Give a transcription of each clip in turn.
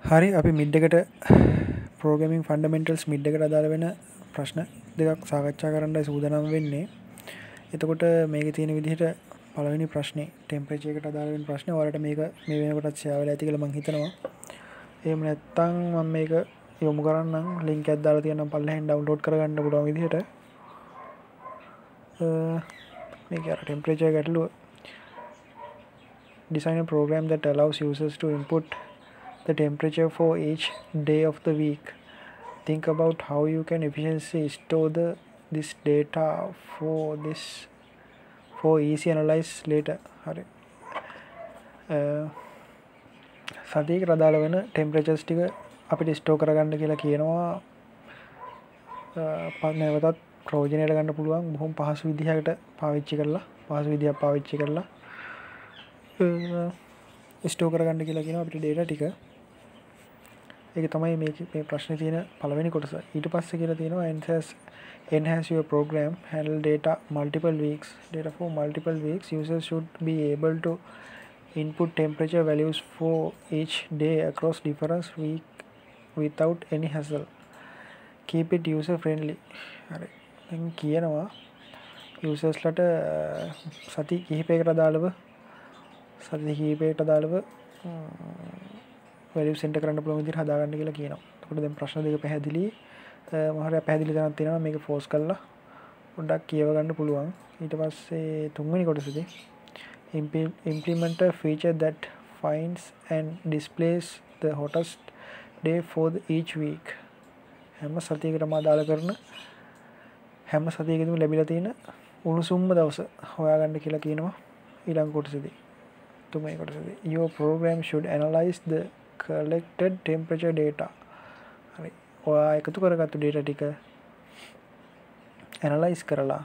හරි අපි මිඩ් එකට ප්‍රෝග්‍රෑමින් ෆන්ඩමෙන්ටල්ස් මිඩ් එකට අදාළ වෙන ප්‍රශ්න දෙකක් සාකච්ඡා කරන්නයි සූදානම් වෙන්නේ. එතකොට මේකේ තියෙන විදිහට පළවෙනි ප්‍රශ්නේ ටෙම්පරේචර් එකට අදාළ වෙන ප්‍රශ්නේ ඔයාලට මේක මේ වෙනකොටත් ෂෙයා වෙලා ඇති කියලා මම හිතනවා. එහෙම නැත්නම් මම මේක යොමු කරන්නම් ලින්ක් එකක් දාලා තියෙනවා පල්ලෙහෙන් ඩවුන්ලෝඩ් කරගන්න පුළුවන් විදිහට. මේක අර ටෙම්පරේචර් ගැටලුව design a program that allows users to input the temperature for each day of the week. Think about how you can efficiently store this data for easy analyze later. හරි. සතියකට අදාළ වෙන temperatures ටික අපිට store කරගන්න කියලා කියනවා. නැවතත් ප්‍රයෝජනයට ගන්න පුළුවන් බොහොම පහසු විදිහකට පාවිච්චි කරලා ස්ටෝර් කරගන්න කියලා කියනවා අපිට data ටික. ඒක තමයි මේ ප්‍රශ්නේ තියෙන පළවෙනි කොටස. ඊට පස්සේ කියලා තියෙනවා enhance your program handle data for multiple weeks. Users should be able to input temperature values for each day across different weeks without any hassle. Keep it user friendly. හරි. දැන් කියනවා users ලට සති කිහිපයකට අදාළව වැලියු සෙන්ටර් කරන්න පුළුවන් විදිහට හදාගන්න කියලා කියනවා. එතකොට දැන් ප්‍රශ්න දෙක පැහැදිලි. මම හරියට පැහැදිලි කරන් තියෙනවා මේක ෆෝස් කරලා පොඩ්ඩක් කියව ගන්න පුළුවන්. ඊට පස්සේ තුන්වෙනි කොටසේදී implement a feature that finds and displays the hottest day for each week. හැම සතියකටම අදාළ කරන හැම සතියකදීම ලැබිලා තියෙන උණුසුම්ම දවස හොයාගන්න කියලා කියනවා ඊළඟ කොටසේදී. Your program should analyze the collected temperature data. හරි. ඔයා එකතු කරගත්තු data ටික analyze කරලා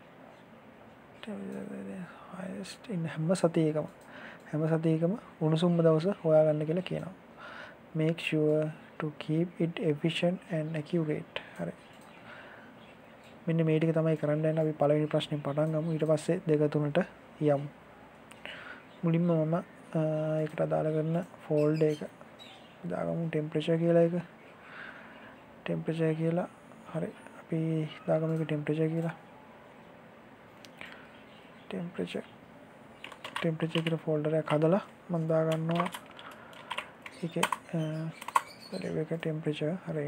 හැම සතියකම උණුසුම්ම දවස හොයාගන්න කියලා කියනවා. Make sure to keep it efficient and accurate. හරි. මෙන්න මේ ටික තමයි කරන්න යන අපි පළවෙනි ප්‍රශ්نين පටන් ගමු. ඊට පස්සේ දෙක තුනට යමු. මුලින්ම මම ඒකට අදාළ කරන ෆෝල්ඩර් එක දාගමු ටෙම්පරේචර් කියලා එක. ටෙම්පරේචර් කියලා. හරි. අපි දාගමු ඒක ටෙම්පරේචර් කියලා. ටෙම්පරේචර් කියලා ෆෝල්ඩර් එකක් හදලා මම දාගන්නවා ඒකේ වැලියු එක ටෙම්පරේචර්. හරි.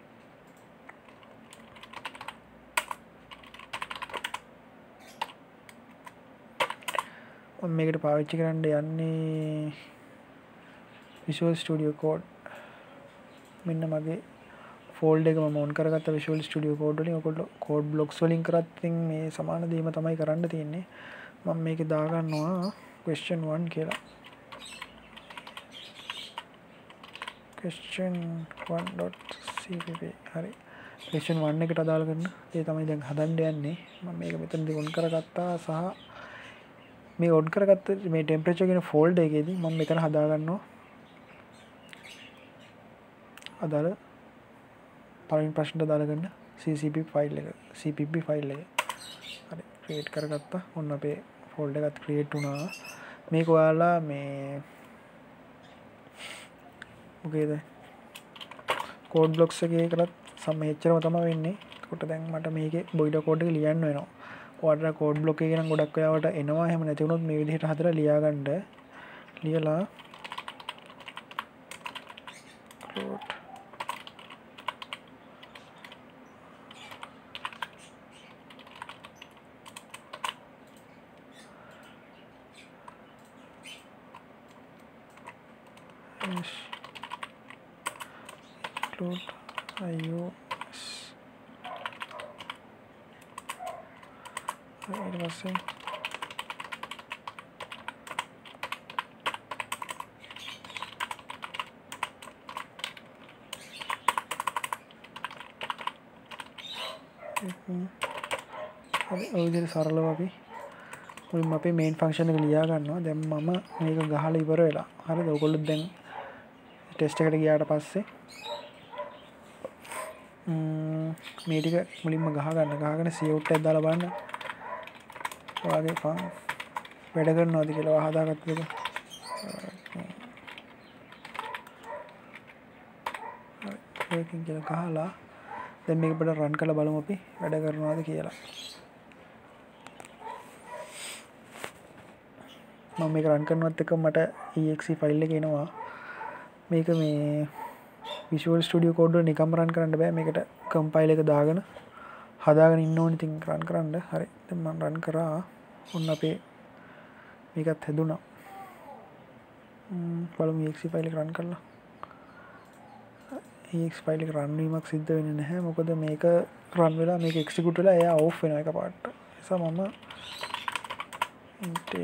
මේකට පාවිච්චි කරන්න යන්නේ Visual Studio Code. මෙන්න මගේ ෆෝල්ඩර් එක මම ඔන් කරගත්ත Visual Studio Code වලින් ඔයගොල්ලෝ code blocks වලින් කරත් ඉතින් මේ සමාන දේම තමයි කරන්න තියෙන්නේ. මම මේකේ දාගන්නවා question 1 කියලා. question1.cpp. හරි. question 1 එකට අදාළ කරන ඒ තමයි දැන් හදන්න යන්නේ. මම මේක මෙතනදී ඔන් කරගත්තා සහ මේ ඔඩ් කරගත්ත මේ ටෙම්පරේචර් කියන ෆෝල්ඩර් එකේදී මම මෙතන හදා ගන්නවා අදාළ පළවෙනි ප්‍රශ්නට දාලා ගන්න CPP ෆයිල් එක. හරි ක්‍රියේට් කරගත්තා. ඔන්න අපේ ෆෝල්ඩර් එකත් ක්‍රියේට් වුණා. මේක ඔයාලා මේ මොකේද කෝඩ් බ්ලොක්ස් එකේ කරත් සම්මෙච්චරම තමයි වෙන්නේ. ඒකට දැන් මට මේකේ බොයිලර් කෝඩ් එක ලියන්න වෙනවා. ඔයාලට කෝඩ් බ්ලොක් එකේ නම් ගොඩක් වෙලාවට එනවා. එහෙම නැති වුණොත් මේ විදිහට හදලා ලියාගන්න. ලියලා include iOS ඊට පස්සේ ඔය විදිහට සරලව අපි මුලින්ම අපේ මේන් ෆන්ක්ෂන් එක ලියා ගන්නවා. දැන් මම මේක ගහලා ඉවර වෙලා. හරිද? ඔයගොල්ලෝ දැන් ටෙස්ට් එකට ගියාට පස්සේ මේ ටික මුලින්ම ගහගෙන සියුට් එකක් දාලා බලන්න. ඔයාගේ වැඩ කරනවාද කියලා හදාගත්ත එක. ඒකින් කියලා ගහලා දැන් මේක පොඩ්ඩක් රන් කරලා බලමු අපි වැඩ කරනවද කියලා. මම මේක රන් කරනවත් එක්ක මට exe ෆයිල් එක එනවා. මේක මේ Visual Studio Code වල නිකම්ම රන් කරන්න බෑ. මේකට කම්පයිල් එක දාගෙන හදාගෙන ඉන්න ඕනේ. ඉතින් රන් කරන්න. හරි. දැන් මම රන් කරා. ඔන්න අපේ මේකත් හැදුනා. බලමු exe ෆයිල් එක රන් කරලා. exe ෆයිල් එක රන් වීමක් සිද්ධ වෙන්නේ නැහැ. මොකද මේක රන් වෙලා මේක එක්සිකියුට් වෙලා එයා ඔෆ් වෙනවා එකපාරට. ඒ නිසා මම int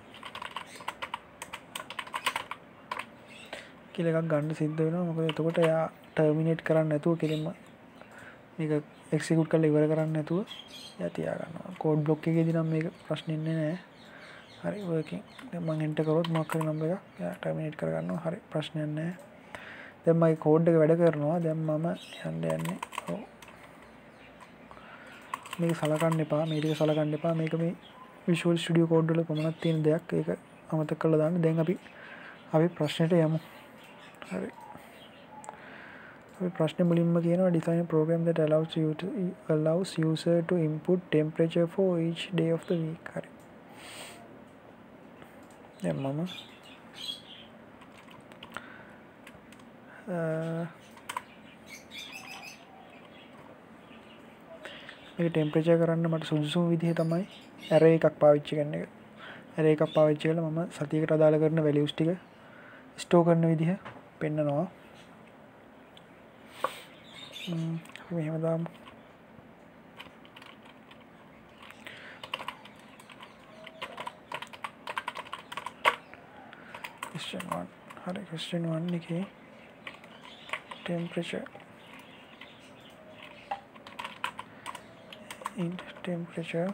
කියලා එකක් ගන්න සිද්ධ වෙනවා. මොකද එතකොට එයා ටර්මිනේට් කරන්න නැතුව කෙලින්ම මේක එක්සිකියුට් කරලා ඉවර කරන්න නැතුව එයා තියා ගන්නවා. කෝඩ් බ්ලොක් එකේදී නම් මේක ප්‍රශ්නේ නැහැ. හරි වර්කින්. දැන් මම එන්ටර් කරොත් මොකක් හරි නම්බර් එකක් එයා ටර්මිනේට් කර ගන්නවා. හරි ප්‍රශ්නයක් නැහැ. දැන් මගේ කෝඩ් එක වැඩ කරනවා. දැන් මම යන්නේ ඔව් මේක සලකන්න එපා. මේ ටික සලකන්න එපා. මේක මේ Visual Studio Code වල පමණක් තියෙන දෙයක්. ඒක අමතක කරලා දාන්න. දැන් අපි ප්‍රශ්නෙට යමු. හරි. අපි ප්‍රශ්නේ මුලින්ම කියනවා design a program that allows user to input temperature for each day of the week. හරි. දැන් මම මේක ටෙම්පරේචර් කරන්න මට සුදුසුම විදිහ තමයි array එකක් පාවිච්චි කරන එක. array එකක් පාවිච්චි කරලා මම සතියකට අදාළ කරන values ටික ස්ටෝර් කරන විදිහ පෙන්නනවා. මෙහෙම දාමු. question 1. හරි question 1 එකේ temperature int temperature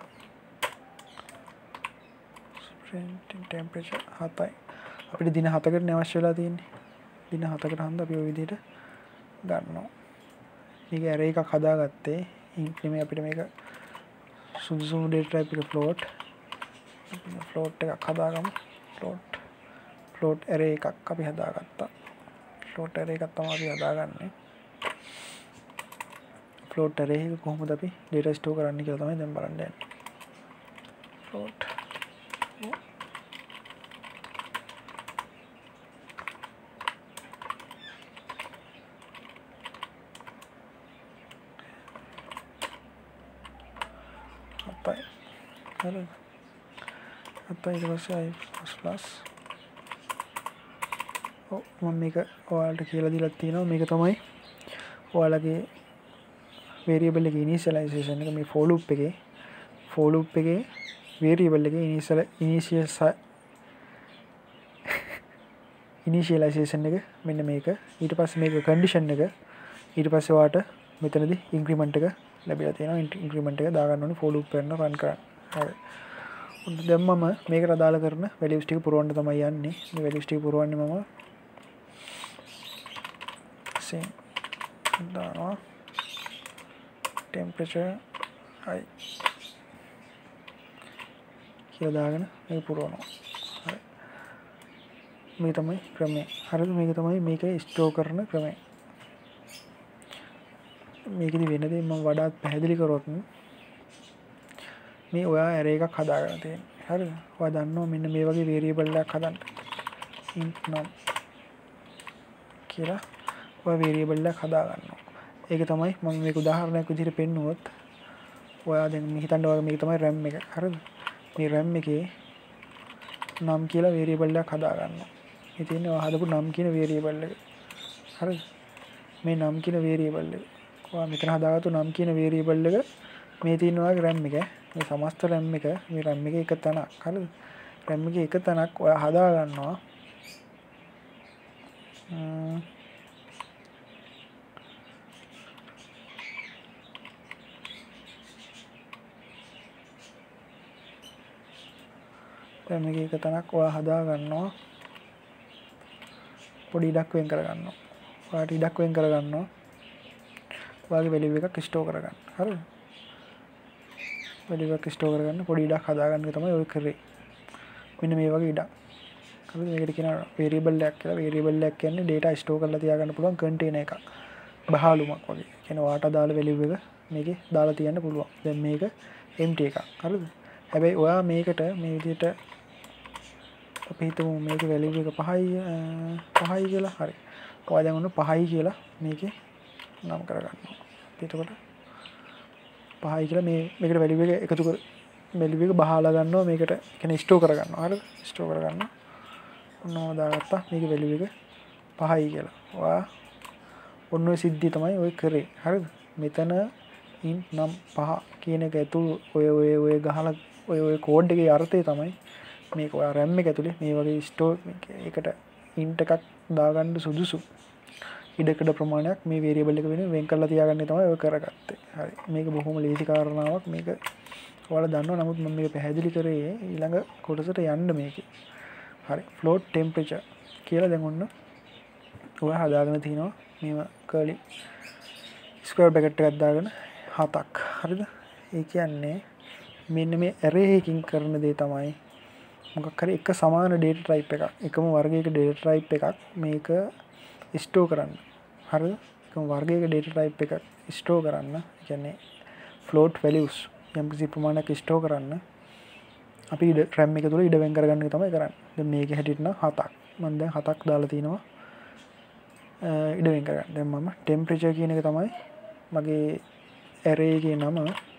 temperature 7යි. අපිට දින 7කට අවශ්‍ය වෙලා තියෙන්නේ. දින 7කට හන්ද අපි ওই විදිහට ගන්නවා. මේක array එකක් හදාගත්තේ int නෙමෙයි අපිට මේක සුදුසුම data type එක float එකක් හදාගමු. float array එකක් අපි හදාගත්තා. float array එකක් තමයි අපි හදාගන්නේ. float array එක කොහොමද අපි data store කරන්නේ කියලා තමයි දැන් බලන්න යන්නේ. float හරි. අතයි ඊට පස්සේ plus මම මේක ඔයාලට කියලා දීලා තියෙනවා. මේක තමයි ඔයාලගේ variable එකේ initialization එක. මේ for loop එකේ variable එකේ initialization එක මෙන්න මේක. ඊට පස්සේ මේක condition එක. ඊට පස්සේ ඔයාලට මෙතනදී increment එක ලැබිලා තියෙනවා. increment එක දාගන්න ඕනේ for loop එක run කරන්න. හරි. දැන් මම මේකට අදාළ කරන values ටික පුරවන්න තමයි යන්නේ. මේ values ටික පුරවන්නේ මම දානවා temperature i කියලා දාගෙන මේක පුරවනවා. හරි. මේ තමයි ක්‍රමය. හරිද? මේක තමයි මේකේ ස්ටෝර් කරන ක්‍රමය. මේකෙදි වෙන දේ මම වඩාත් පැහැදිලි කරොත් මේ ඔයා array එකක් හදාගන්න තියෙනවා. හරිද? ඔයා දන්නවා මෙන්න මේ වගේ variable එකක් හදන්න. int num කියලා ඔය variable එකක් හදාගන්නවා. ඒක තමයි මම මේක උදාහරණයක් විදිහට පෙන්නුවොත් ඔයා දැන් හිතන්න ඔයාගේ මේක තමයි RAM එක. හරිද? මේ RAM එකේ num කියලා variable එකක් හදාගන්නවා. මේ තියෙන්නේ ඔයා හදපු num කියන variable එක. හරිද? මේ num කියන variable එක. ඔයා මෙතන හදාගත්තු num කියන variable එක මේ තියෙන ඔයාගේ RAM එක. මේ සමස්ත RAM එක මේ RAM එකේ එක තැනක්. හරිද? RAM එකේ එක තැනක් ඔයා හදාගන්නවා. RAM එකේ එක තැනක් ඔයා හදාගන්නවා. පොඩි ඉඩක් වෙන් කරගන්නවා. ඔයාට ඉඩක් වෙන් කරගන්නවා. ඔයාගේ value එකක් store කරගන්න. හරිද? value එකක් store කරගන්න පොඩි ඉඩක් හදාගන්න එක තමයි ඔය කරේ. මෙන්න මේ වගේ ඉඩක්. හරිද? මේකට කියනවා variable එකක් කියලා. variable එකක් කියන්නේ data store කරලා තියාගන්න පුළුවන් container එකක්. බහලුමක් වගේ. කියන්නේ ඔයාට අදාළ වැලියු එක මේකේ දාලා තියන්න පුළුවන්. දැන් මේක empty එකක්. හරිද? හැබැයි ඔයා මේකට මේ විදිහට අපි හිතමු මේකේ වැලියු එක 5යි කියලා. හරි. ඔයා දැන් ඔන්න 5යි කියලා මේකේ නම් කරගන්නවා. එතකොට 5යි කියලා මේකට වැලියු එක එකතු කර වැලියු එක බහලා ගන්නවා මේකට කියන්නේ ස්ටෝර් කරගන්නවා. හරිද? ස්ටෝර් කරගන්නවා. ඔන්න දාගත්තා මේකේ වැලියු එක 5යි කියලා. ඔයා ඔන්න ඔය සිද්ධිය තමයි ඔය කරේ. හරිද? මෙතන int නම් 5 කියන එක ඇතුළු ඔය ගහලා ඔය කෝඩ් එකේ අර්ථය තමයි මේක ඔයා RAM එක ඇතුලේ මේ වගේ ස්ටෝර් එකට int එකක් දාගන්න සුදුසු ඉඩකඩ ප්‍රමාණයක් මේ වේරියබල් එක වෙන කරලා තියාගන්න තමයි ඔය කරගත්තේ. හරි. මේක බොහොම ලේසි කාරණාවක්. මේක ඔයාලා දන්නවා. නමුත් මම මේක පැහැදිලි කරේ ඊළඟ කොටසට යන්න මේකේ. හරි. float temperature කියලා දැන් ඔන්න ඔයා හදාගෙන තිනවා මේව curly ස්ක්වයර් බ්‍රැකට් එකක් දාගෙන 7ක්. හරිද? ඒ කියන්නේ මෙන්න මේ array එකකින් කරන දේ තමයි මොකක් හරි එක සමාන data type එකක් එකම වර්ගයක data type එකක් මේක ස්ටෝර් කරන්න. හරිද? එකම වර්ගයක data type එකක් ස්ටෝර් කරන්න. ඒ කියන්නේ float values යම්කිසි ප්‍රමාණයක් ස්ටෝර් කරන්න අපි RAM එක තුල ඉඩ වෙන් කරගන්න එක තමයි කරන්නේ. දැන් මේකේ හැටියට නම් 7ක්. මම දැන් 7ක් දාලා තිනවා ඉඩ වෙන් කරගන්න. දැන් මම temperature කියන එක තමයි මගේ array එකේ නම.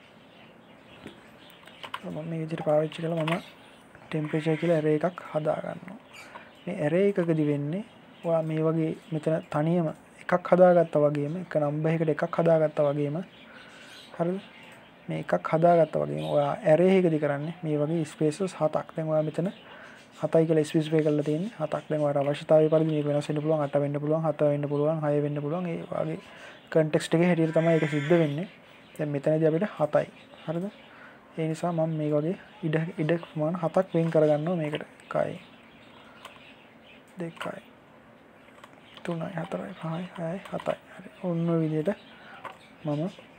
මම මේ විදිහට පාවිච්චි කළා මම temperature කියලා array එකක් හදා ගන්නවා. මේ array එකකදී වෙන්නේ ඔයා මේ වගේ මෙතන තනියම එකක් හදාගත්තා වගේම එක නම්බර් එකකට එකක් හදාගත්තා වගේම හරිද? මේ එකක් හදාගත්තා වගේම ඔයා array එකකදී කරන්නේ මේ වගේ spaces 7ක්. දැන් ඔයා මෙතන 7යි කියලා ස්පෙસિෆයි කරලා තියෙන්නේ 7ක්. දැන් ඔයාලට අවශ්‍යතාවය පරිදි මේක වෙනස් වෙන්න පුළුවන් 8 වෙන්න පුළුවන් 7 වෙන්න පුළුවන් 6 වෙන්න පුළුවන්. ඒ වගේ context එකේ හැටියට තමයි ඒක සිද්ධ වෙන්නේ. දැන් මෙතනදී අපිට 7යි. හරිද? ඒ නිසා මම මේ වගේ ඉඩ ප්‍රමාණ 7ක් වෙන් කරගන්නවා මේකට. 1යි 2යි 3යි 4යි 5යි 6යි 7යි. හරි. ඔන්න ඔය විදිහට මම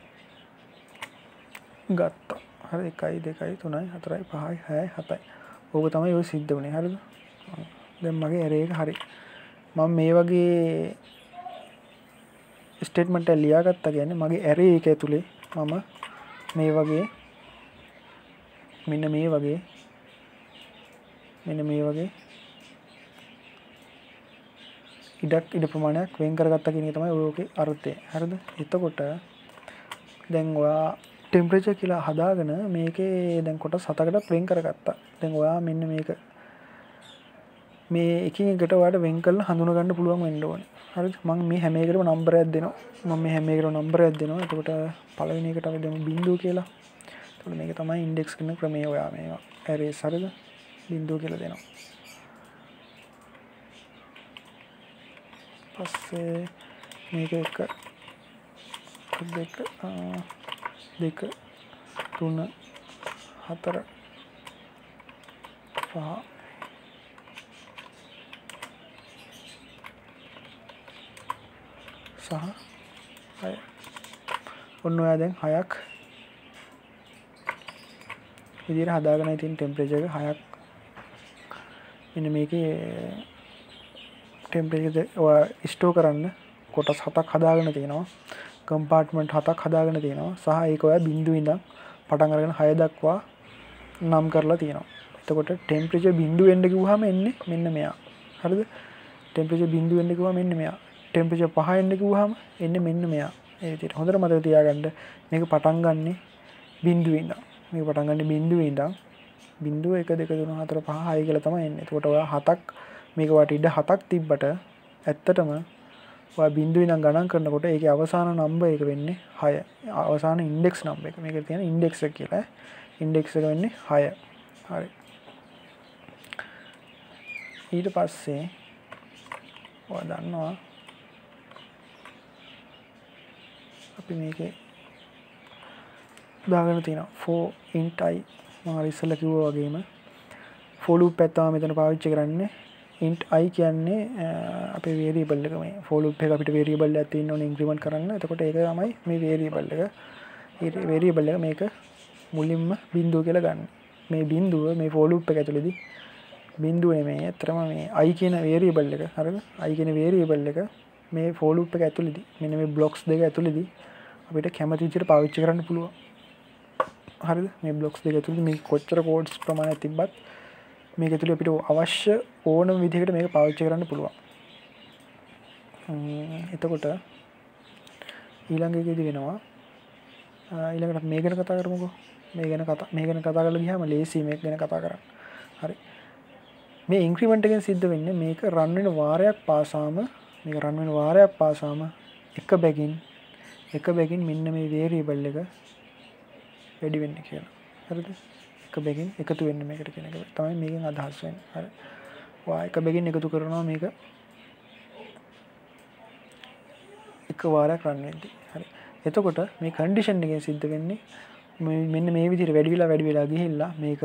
ගත්තා. හරි 1යි 2යි 3යි 4යි 5යි 6යි 7යි. ඕක තමයි ඔය සිද්ධ වුනේ. හරිද? දැන් මගේ array එක හරි. මම මේ වගේ ස්ටේට්මන්ට් එක ලියාගත්තා කියන්නේ මගේ array එක ඇතුලේ මම මේ වගේ මෙන්න මේ වගේ ඉඩ ප්‍රමාණයක් වෙන් කරගත්තා කියන එක තමයි ඔයගේ අර්ථය. හරිද? එතකොට දැන් ඔයා temperature කියලා හදාගෙන මේකේ දැන් කොටස් 7කට වෙන් කරගත්තා. දැන් ඔයා මෙන්න මේක මේ එකින් එකට ඔයාලට වෙන් කරලා හඳුනා ගන්න පුළුවන් වෙන්න ඕනේ. හරිද? මම මේ හැම එකකටම නම්බරයක් දෙනවා. එතකොට පළවෙනි එකට අපි දෙමු බිංදුව කියලා. එතකොට මේක තමයි ඉන්ඩෙක්ස් කරන ක්‍රමය. ඔයා මේවා arrays හරිද? බිංදුව කියලා දෙනවා. පස්සේ මේක 1 2 3 4 5 සහ 6. ඔන්න ඔයා දැන් 6ක් විදිහට හදාගෙන තියෙන ටෙම්පරේචර් එක 6ක් මෙන්න මේකේ ටෙම්පරේචර් ඔයා ස්ටෝර් කරන්න කොටස් 7ක් හදාගෙන තියෙනවා. කම්පාර්ට්මන්ට් 7ක් හදාගෙන තියෙනවා. සහ ඒක ඔයා බිංදුව ඉඳන් පටන් අරගෙන 6 දක්වා නම් කරලා තියෙනවා. එතකොට ටෙම්පරේචර් බිංදුව වෙන්න කිව්වහම එන්නේ මෙන්න මෙයා. හරිද? ටෙම්පරේචර් බිංදුව වෙන්න කිව්වම එන්නේ මෙයා. ටෙම්පරේචර් 5 වෙන්න කිව්වහම එන්නේ මෙන්න මෙයා. ඒ විදිහට හොඳට මතක තියාගන්න මේක පටන් ගන්නෙ බිංදුවේ ඉඳන්. මේක පටන් ගන්නෙ බිංදුවේ ඉඳන්. බිංදුව 1 2 3 4 5 6 කියලා තමයි එන්නේ. එතකොට ඔයා 7ක් මේක වට ඉඩ 7ක් තිබ්බට ඇත්තටම ඔයා බිංදුවේ ඉඳන් ගණන් කරනකොට ඒකේ අවසාන නම්බර් එක වෙන්නේ 6. අවසාන ඉන්ඩෙක්ස් නම්බර් එක. මේකට තියෙන ඉන්ඩෙක්ස් එක කියලා. ඉන්ඩෙක්ස් එක වෙන්නේ 6. හරි. ඊට පස්සේ ඔයා දන්නවා අපි මේකේ දාගෙන තියෙනවා for int i. මම අර ඉස්සෙල්ලා කිව්වා වගේම for loop එක තමයි මෙතන පාවිච්චි කරන්නේ. int i කියන්නේ අපේ variable එක. මේ for loop එක අපිට variable එකක් තියෙන්න ඕනේ increment කරන්න. එතකොට ඒක තමයි මේ variable එක. ඒ variable එක මේක මුලින්ම බිංදුව කියලා ගන්න. මේ බිංදුව මේ for loop එක ඇතුළේදී බිංදුව නෙමෙයි. අතරම මේ i කියන variable එක. හරිද? i කියන variable එක මේ for loop එක ඇතුළේදී මෙන්න මේ blocks දෙක ඇතුළේදී අපිට කැමති විදිහට පාවිච්චි කරන්න පුළුවන්. හරිද? මේ blocks දෙක ඇතුළේ මේ කොච්චර codes ප්‍රමාණයක් තිබ්බත් මේක ඇතුළේ අපිට අවශ්‍ය ඕනම විදිහකට මේක පාවිච්චි කරන්න පුළුවන්. එතකොට ඊළඟ එකේදී වෙනවා ඊළඟට මේ ගැන කතා කරමුකෝ. මේ ගැන කතා කරලා ගියාම ලේසි මේක ගැන කතා කරන්න. හරි. මේ ඉන්ක්‍රිමන්ට් එකෙන් සිද්ධ වෙන්නේ මේක රන් වෙන වාරයක් පාසාම එක බැගින් මෙන්න මේ වේරියබල් එක වැඩි වෙන්න කියලා. හරිද? එක බැගින් එකතු වෙන්න මේකට කියන එක තමයි මේකෙන් අදහස් වෙන්නේ. හරි. ඔයා එක බැගින් එකතු කරනවා මේක එක වාරයක් රන් වෙද්දී. හරි. එතකොට මේ කන්ඩිෂන් එකෙන් සිද්ධ වෙන්නේ මෙන්න මේ විදිහට වැඩි වෙලා ගිහිල්ලා මේක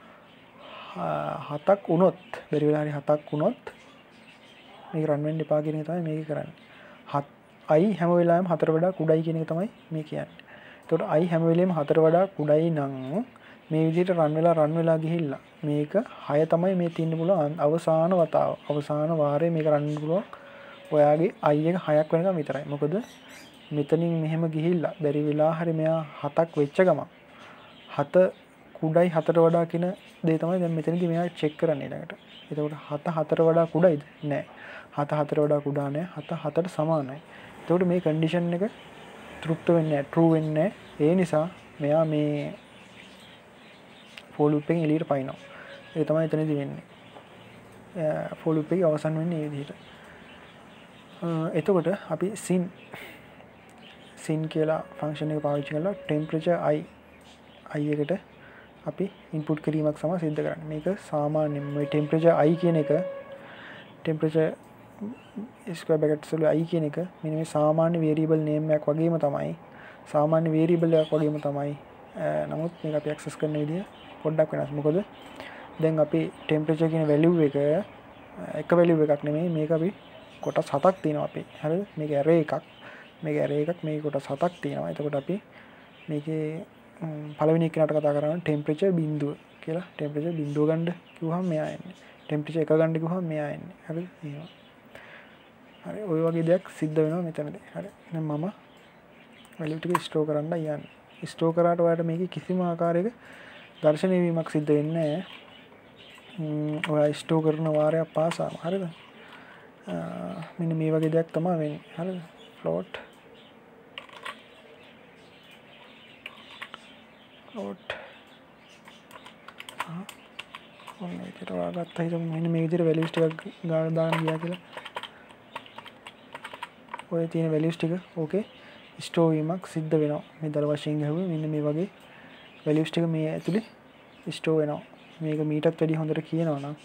7ක් වුණොත් බැරි වෙලා හරි 7ක් වුණොත් මේක රන් වෙන්න එපා කියන එක තමයි මේක කරන්නේ. i හැම වෙලාවෙම 4 වඩා කුඩයි කියන එක තමයි මේ කියන්නේ. එතකොට i හැම වෙලෙම 4 වඩා කුඩයි නම් මේ විදිහට රන් වෙලා ගිහිල්ලා මේක 6 තමයි මේ තියෙන්න පුළුවන් අවසාන වතාව. අවසාන වාරේ මේක රන් වෙන්න පුළුවන්. ඔයාගේ i එක 6ක් වෙනකම් විතරයි. මොකද මෙතනින් මෙහෙම ගිහිල්ලා බැරි වෙලා හරි මෙයා 7ක් වෙච්ච ගමන් 7 කුඩයි 4ට වඩා කියන දේ තමයි දැන් මෙතනදී මෙයා චෙක් කරන්නේ ඊළඟට. එතකොට 7 4ට වඩා කුඩයිද? නෑ. 7 4ට වඩා කුඩා නෑ. 7 7ට සමානයි. එතකොට මේ කන්ඩිෂන් එක තෘප්ත වෙන්නේ නැහැ, true වෙන්නේ නැහැ. ඒ නිසා මෙයා මේ for loop එකෙන් එළියට පයින්නවා. ඒක තමයි එතනදී වෙන්නේ. for loop එකේ අවසන් වෙන්නේ මේ විදිහට. එතකොට අපි sin කියලා ෆන්ක්ෂන් එක පාවිච්චි කරලා temperature i එකට අපි ඉන්පුට් කිරීමක් සම සිද්ධ කරන්නේ. මේක සාමාන්‍යයෙන් මේ temperature i කියන එක temperature square brackets වල i කියන එක මෙන්න මේ සාමාන්‍ය variable name එකක් වගේම තමයි. සාමාන්‍ය variable එකක් වගේම තමයි. නමුත් මේක අපි access කරන විදිය පොඩ්ඩක් වෙනස්. මොකද දැන් අපි temperature කියන value එක එක value එකක් නෙමෙයි. මේක අපි කොටස් 7ක් තියෙනවා අපි. හරිද? මේක array එකක්. මේක කොටස් 7ක් තියෙනවා. එතකොට අපි මේකේ පළවෙනි එකනට කතා කරනවා temperature බිඳුව කියලා. temperature බිඳුව ගන්න කිව්වහම මෙයා එන්නේ. temperature එක ගන්න කිව්වහම මෙයා එන්නේ. හරිද? එහෙම. හරි. ඔය වගේ දෙයක් සිද්ධ වෙනවා මෙතනදී. හරි. දැන් මම value ටික store කරන්න යන්නේ. store කරාට ඔයාලට මේකේ කිසිම ආකාරයක ඝර්ෂණය වීමක් සිද්ධ වෙන්නේ නැහැ. ඔයා store කරන වාරයක් පාසාම. හරිද? මෙන්න මේ වගේ දෙයක් තමයි වෙන්නේ. හරිද? float ඔන්න විදිහට ඔයාගත්තා හිතමු මෙන්න මේ විදිහට values ටිකක් ගාන දාන්න ගියා කියලා. ඔය තියෙන values ටික ඕකේ store වීමක් සිද්ධ වෙනවා. මේ දල වශයෙන් ගහුවේ මෙන්න මේ වගේ values ටික මේ ඇතුලේ store වෙනවා. මේක මීටත් වැඩි හොඳට කියනවා නම්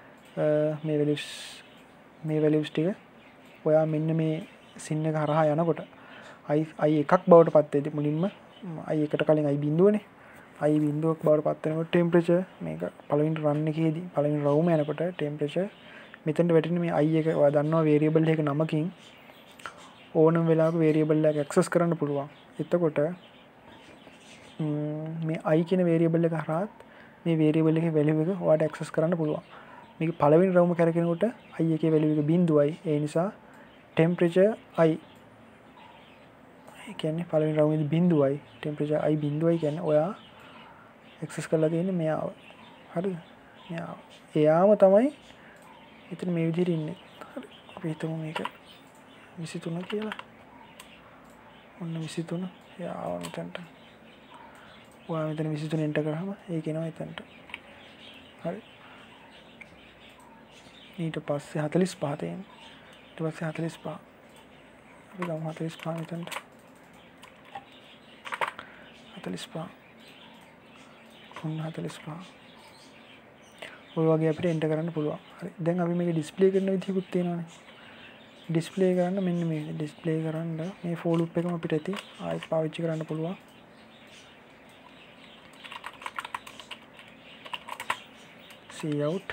මේ values ටික ඔයා මෙන්න මේ sin එක හරහා යනකොට i එකක් බවට පත් වෙද්දී මුලින්ම i එකට කලින් i බිඳුවනේ i බිඳුවක් බවට පත් වෙනකොට temperature මේක පළවෙනි run එකේදී පළවෙනි රවුම යනකොට temperature මෙතනට වැටෙන මේ i එක ඔයා දන්නවා variable එක නමකින් ඕනම වෙලාවක variable එක access කරන්න පුළුවන්. එතකොට මේ i කියන variable එක හරහා මේ variable එකේ value එක ඔයාලට access කරන්න පුළුවන්. මේක පළවෙනි රවුම කරකිනකොට i එකේ value එක බිඳුවයි. ඒ නිසා temperature i කියන්නේ පළවෙනි රවුමේදී බිඳුවයි. temperature i බිඳුවයි කියන්නේ ඔයා access කරලා තියෙන්නේ මෙයාව. හරිද? මෙයාව. එයාම තමයි එතන මේ විදිහට ඉන්නේ. හරි. අපි හිතමු මේක 23 කියලා. ඔන්න 23. එයාව මෙතනට. ඔයා මෙතන 23 enter කරාම ඒක එනවා එතනට. හරි. ඊට පස්සේ 45 තියෙනවා. ඊට පස්සේ 45. අපි ගමු 45 මෙතනට. 45. ඔන්න 45. ඔය වගේ අපිට එන්ටර් කරන්න පුළුවන්. හරි. දැන් අපි මේක ඩිස්ප්ලේ කරන විදිහකුත් තියෙනවානේ. ඩිස්ප්ලේ කරන්න මෙන්න මේ ඩිස්ප්ලේ කරන්න මේ for loop එකම අපිට ඇති. ආයෙත් පාවිච්චි කරන්න පුළුවන්. cout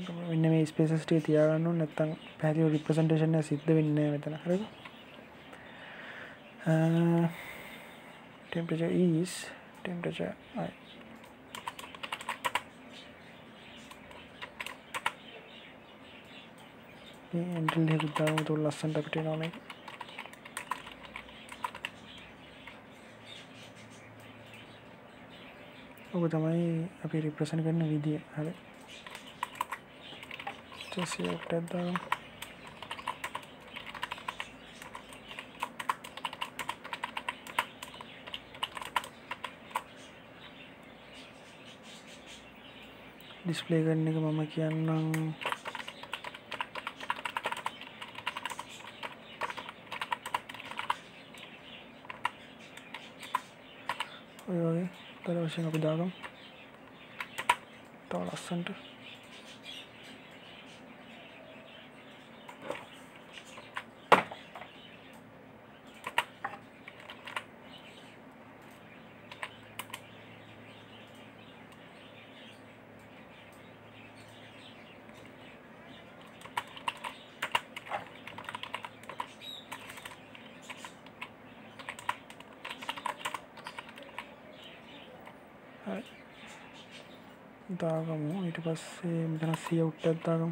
මෙන්න මේ ස්පේසස් ටික තියාගන්න ඕනේ නැත්නම් පැහැදිලි රිප්‍රසන්ටේෂන් එක සිද්ධ වෙන්නේ නැහැ මෙතන හරිද temperature is temperature I එන්ටල් එක දාමු તો ලස්සනට අපිට එනවා මේක ඔබ තමයි අපි රිප්‍රසන්ට් කරන විදිය හරි just දාමු ඩිස්ප්ලේ කරන එක මම කියන්නම් ඔය වගේ තර වශයෙන් අපි දාගමු තව ලස්සනට දාගමු ඊට පස්සේ මෙතන C out එකක් දාගමු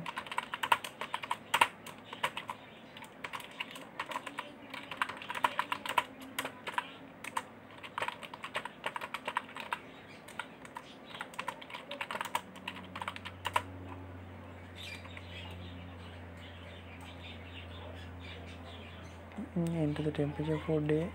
enter the temperature for day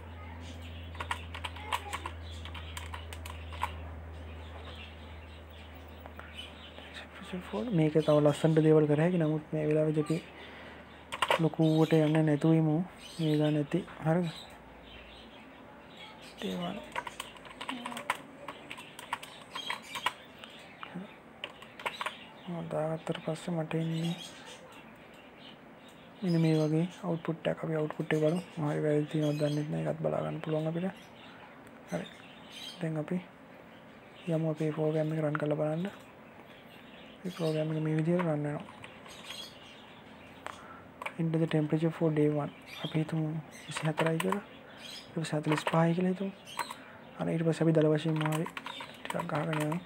මේක තව ලස්සනට දේවල් කර හැකි නමුත් මේ වෙලාවේදී අපි ලොකුවට යන්නේ නැතුව ඉමු මේ ගන්න නැති හරිද දේවල් දාගත්තට පස්සේ මට එන්නේ මෙන්න මේ වගේ අවුට්පුට් එකක් අපි අවුට්පුට් එක බලමු හරි වැරදි තියෙනවද දන්නේ නැහැ ඒකත් බලා ගන්න පුළුවන් අපිට හරි දැන් අපි යමු අපේ ප්‍රෝග්‍රෑම් එක රන් කරලා බලන්න මේ ප්‍රෝග්‍රෑම් එක මේ විදිහට රන් වෙනවා enter the temperature for day 1 අපි හිතමු 24යි කියලා ඊට පස්සේ 45යි කියලා හිතමු අර ඊට පස්සේ අපි දල වශයෙන්ම හරි ටිකක් ගහගෙන යනවා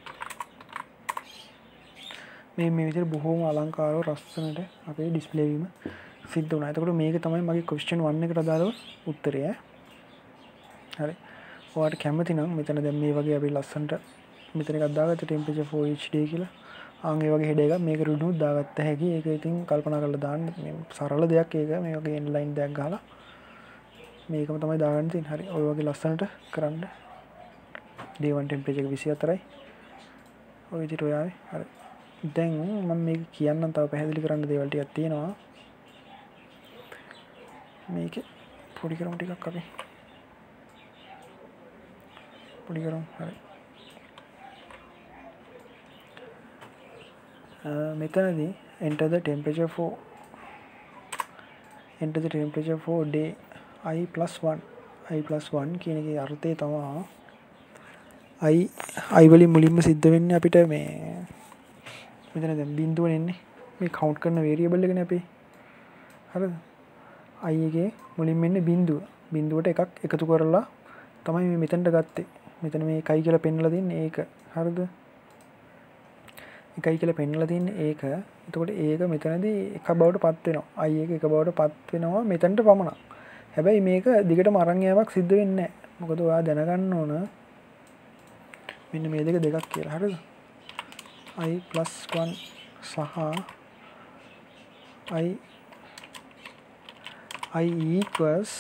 මේ විදිහට බොහෝම අලංකාරව ලස්සනට අපේ ඩිස්ප්ලේ වීම සිද්ධ වුණා. එතකොට මේක තමයි මගේ question 1 එකට අදාළව උත්තරය. හරි. ඔයාලට කැමති නම් මෙතන දැන් මේ වගේ අපි ලස්සනට මෙතන එකක් දාගත්ත temperature for each day කියලා. ආන් ඒ වගේ හෙඩ එකක් මේක රිඩුත් දාගත්ත හැකි. ඒක ඉතින් කල්පනා කරලා දාන්න මේ සරල දෙයක් ඒක මේ වගේ end line දෙයක් ගහලා මේකම තමයි දාගන්න තියෙන්නේ. හරි. ඔය වගේ ලස්සනට කරන්න. day 1 temperature එක 24යි. ඔය විදිහට ඔයාවේ. හරි. දැන් මම මේක කියන්නම් තව පැහැදිලි කරන්න දේවල් ටිකක් තියෙනවා. මේක පොඩි කරමු ටිකක් අපි. පොඩි කරමු. හරි. මෙතනදී enter the temperature for day i+1 කියන එකේ අර්ථය තමයි i වලින් මුලින්ම සිද්ධ වෙන්නේ අපිට මේ මෙතන දැන් බිඳුවනේ එන්නේ මේ කවුන්ට් කරන වේරියබල් එකනේ අපි හරිද i එකේ මුලින්ම එන්නේ බිඳුවට එකක් එකතු කරලා තමයි මේ මෙතනට ගත්තේ මෙතන මේ 1යි කියලා පෙන්නලා තින්නේ ඒක හරිද 1යි කියලා පෙන්නලා තින්නේ ඒක එතකොට ඒක මෙතනදී එක බවට පත් වෙනවා i එක එක බවට පත් වෙනවා මෙතනට පමණක් හැබැයි මේක දිගටම අරන් යාමක් සිද්ධ වෙන්නේ නැහැ මොකද ඔයා දැනගන්න ඕන මෙන්න මේ දෙකක් කියලා හරිද i+1 සහ i equals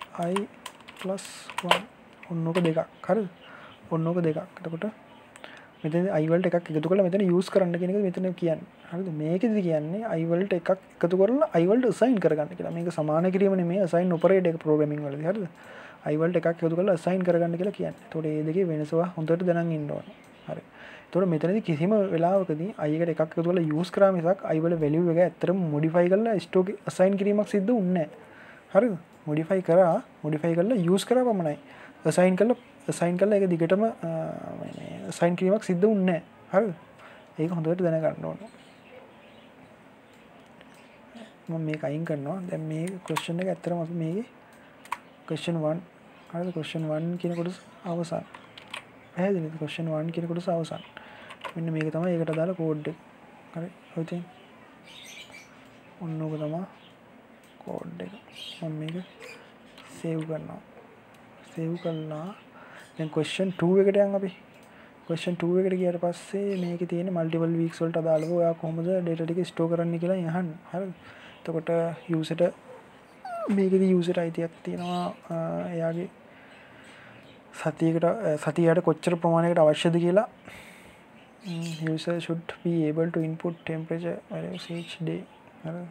i+1 ඔන්නෝක දෙකක් හරිද ඔන්නෝක දෙකක් එතකොට මෙතන i වලට එකක් එකතු කරලා මෙතන use කරන්න කියන එක මෙතන කියන්නේ හරිද මේකෙදි කියන්නේ i වලට එකක් එකතු කරලා i වලට assign කරගන්න කියලා මේක සමාන කිරීම නෙමෙයි assign operator එක programming වලදී හරිද i වලට එකක් එකතු කරලා assign කරගන්න කියලා කියන්නේ එතකොට මේ දෙකේ වෙනසව හොඳට දැනන් ඉන්න ඕනේ හරි එතකොට මෙතනදී කිසිම වෙලාවකදී i එකට එකක් එකතු කරලා use කරා මිසක් i වල value එක ඇත්තටම modify කරලා store assign කිරීමක් සිද්ධ වුන්නේ නැහැ හරිද modify කරලා use කරා පමණයි assign කරලා ඒක දිගටම මේ assign කිරීමක් සිද්ධ වුන්නේ නැහැ හරිද ඒක හොඳට දැනගන්න ඕනේ මම මේක අයින් කරනවා. දැන් මේ question එක ඇත්තටම අපි මේකේ question 1 හරිද question 1 කියන කොටස අවසන්. පැහැදිලිද? question 1 කියන කොටස අවසන්. මෙන්න මේක තමයි ඒකට අදාළ කෝඩ් එක. හරි. ඔය තියෙන ඔන්න ඔක තමයි කෝඩ් එක. මම මේක සේව් කරනවා. සේව් කළා. දැන් question 2 එකට යන් අපි. question 2 එකට ගියාට පස්සේ මේකේ තියෙන multiple weeks වලට අදාළව ඔයා කොහොමද data ටික store කරන්නේ කියලා අහන්න. හරිද? එතකොට user මේකේදී user අයිතියක් තියෙනවා එයාගේ සතියට කොච්චර ප්‍රමාණයකට අවශ්‍යද කියලා. User should be able to input temperature values each day. හරිද?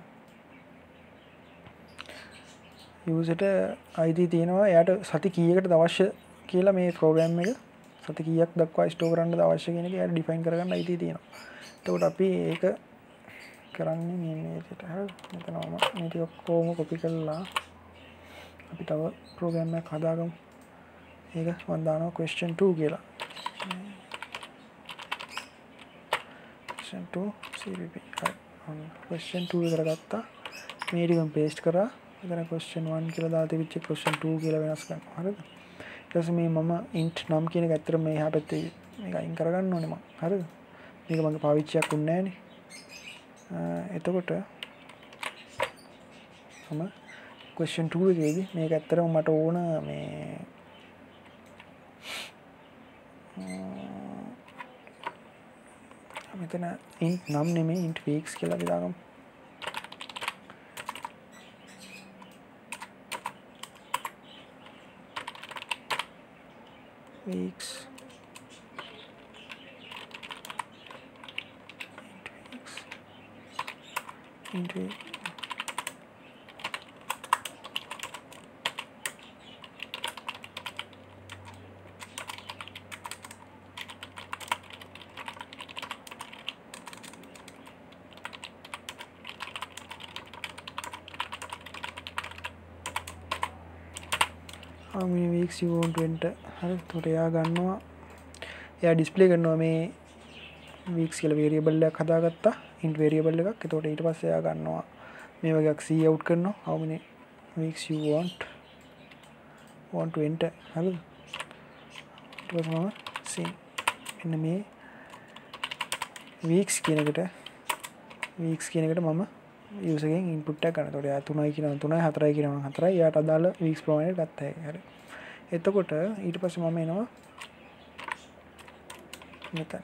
user අයිතිය තියෙනවා එයාට සති කීයකටද අවශ්‍ය කියලා මේ program එක සති කීයක් දක්වා ස්ටෝර් කරන්නද අවශ්‍ය කියන එක එයාට ඩිෆයින් කරගන්න අයිතිය තියෙනවා. එතකොට අපි ඒක කරන්නේ මේ විදිහට. හරිද? මෙතන මම මේ ටික ඔක්කොම copy කරලා අපි තව program එකක් හදාගමු. ඒක මම දානවා question 2 කියලා. question 2 CPP. හරි. question 2 එකට ගත්තා. මේ ටිකම paste කරා. එතන question 1 කියලා දාලා තිබිච්ච question 2 කියලා වෙනස් කරනවා. හරිද? ඊට පස්සේ මේ මම int නම් කියන එක ඇත්තට මේ එහා පැත්තේ මේක අයින් කරගන්න ඕනේ මම. හරිද? මේක මගේ පාවිච්චියක් උන්නේ නැහනේ. එතකොට මම question 2 එකේදී මේක ඇත්තටම මට ඕන මේ මෙතන int නම් නෙමෙයි int weeks කියලා අපි දාගමු. weeks into how many weeks you want to enter. හරි. එතකොට එයා ගන්නවා එයා ඩිස්ප්ලේ කරනවා මේ weeks කියලා variable එකක් හදාගත්තා. int variable එකක්. එතකොට ඊට පස්සේ එයා ගන්නවා මේ වගේ එකක් c out කරනවා. how many weeks you want to enter. හරිද? ඊට පස්සේ මම c මෙන්න මේ weeks කියන එකට මම user ගෙන් input එකක් ගන්නවා. එතකොට එයා 3යි කියනවා 3යි 4යි කියනවා 4යි. එයාට අදාළ weeks ප්‍රමාණය ගත්තා ඒක. හරි. එතකොට ඊට පස්සේ මම එනවා මෙතන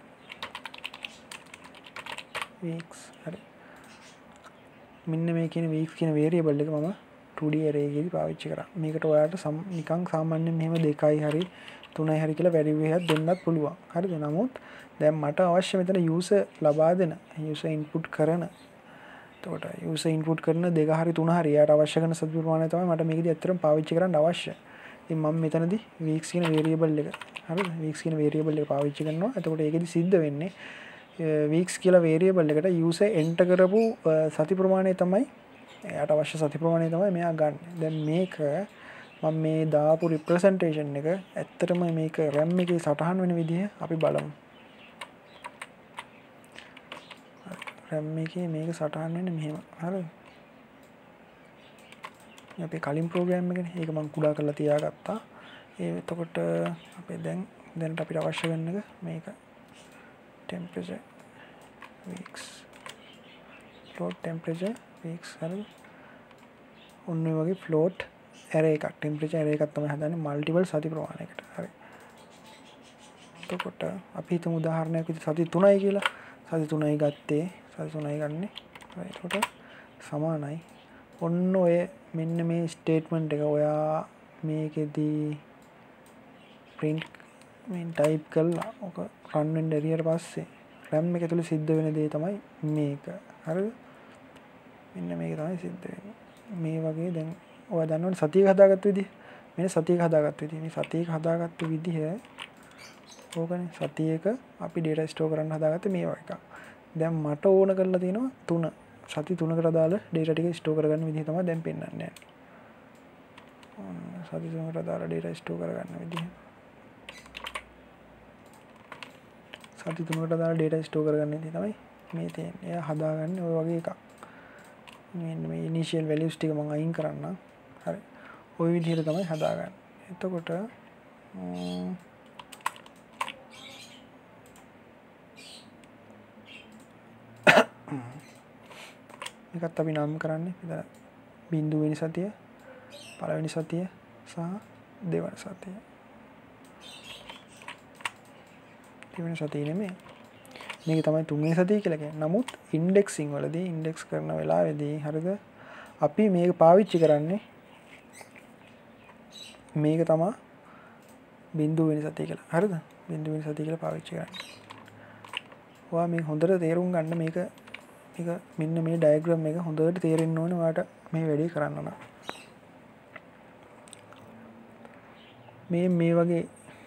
weeks. හරි. මෙන්න මේ කියන weeks කියන variable එක මම 2D array එකේදී පාවිච්චි කරා. මේකට ඔයාලට නිකන් සාමාන්‍යයෙන් මෙහෙම 2යි හරි 3යි හරි කියලා value එකක් දෙන්නත් පුළුවන්. හරිද? නමුත් දැන් මට අවශ්‍ය මෙතන user ලබා දෙන user input කරන එතකොට user input කරන 2 හරි 3 හරි එයාට අවශ්‍ය කරන සති ප්‍රමාණය තමයි මට මේකදී ඇත්තටම පාවිච්චි කරන්න අවශ්‍ය. ඉතින් මම මෙතනදී weeks කියන variable එක හරිද? weeks කියන variable එක පාවිච්චි කරනවා. එතකොට ඒකෙදි සිද්ධ වෙන්නේ weeks කියලා variable එකට user enter කරපු සති ප්‍රමාණය තමයි එයාට අවශ්‍ය සති ප්‍රමාණය තමයි මෙයා ගන්න. දැන් මේක මම මේ දාපු representation එක ඇත්තටම මේක RAM එකේ සටහන් වෙන විදිහ අපි බලමු. RAM එකේ මේක සටහන් වෙන්නේ මෙහෙම. හරිද? අපි කලින් ප්‍රෝග්‍රෑම් එකනේ ඒක මම කුඩා කරලා තියාගත්තා. එතකොට අපේ දැනට අපිට අවශ්‍ය වෙන එක මේක temperature weeks float temperature weeks හරිද? ඔන්න ඔය වගේ float array එකක් temperature array එකක් තමයි හදන්නේ multiple සති ප්‍රමාණයකට. හරි. එතකොට අපි හිතමු උදාහරණයක් විදිහට සති 3යි කියලා. සති 3යි ගත්තේ සති 3යි ගන්නෙ. හරි. එතකොට සමානයි. ඔන්න ඔය මෙන්න මේ ස්ටේට්මන්ට් එක ඔයා මේකෙදී print මෙන් ටයිප් කරලා ඔක run වෙන්න ඇරියට පස්සේ RAM එක ඇතුලේ සිද්ධ වෙන දේ තමයි මේක. හරිද? මෙන්න මේක තමයි සිද්ධ වෙන්නේ. මේ වගේ දැන් ඔයා දන්නවනේ සතියක හදාගත්ත විදිහ. මෙන්න සතියක හදාගත්ත විදිහ. මේ සතියක හදාගත්ත විදිහ ඕකනේ සතියක අපි data store කරන්න හදාගත්තේ මේ වගේ එකක්. දැන් මට ඕන කරලා තියෙනවා 3 සති 3කට අදාළ data ටික store කරගන්න විදිහ තමයි දැන් පෙන්නන්නේ. සති 3කට අදාළ data store කරගන්න විදිහ. සති 3කට අදාළ data store කරගන්න විදිහ තමයි මේ තියෙන්නේ. එයා හදාගන්නේ ඔය වගේ එකක්. මෙන්න මේ ඉනිෂියල් වැලියුස් ටික මම අයින් කරන්න. හරි. ওই විදිහට තමයි හදාගන්නේ. එතකොට මේකත් අපි නම් කරන්නේ මෙතන බිංදුව වෙනි සතිය, පළවෙනි සතිය සහ දෙවන සතිය. දෙවන සතිය නෙමෙයි. මේක තමයි තුන්වෙනි සතිය කියලා කියන්නේ. නමුත් ඉන්ඩෙක්සින් වලදී ඉන්ඩෙක්ස් කරන වෙලාවේදී හරිද අපි මේක පාවිච්චි කරන්නේ මේක තමයි බිංදුව වෙනි සතිය කියලා. හරිද? බිංදුව වෙනි සතිය කියලා පාවිච්චි කරන්නේ. ඔයා මේ හොඳට තේරුම් ගන්න මේක මෙන්න මේ ඩයග්‍රෑම් එක හොඳට තේරෙන්න ඕනේ ඔයාට මේ වැඩේ කරන්න නම්. මේ වගේ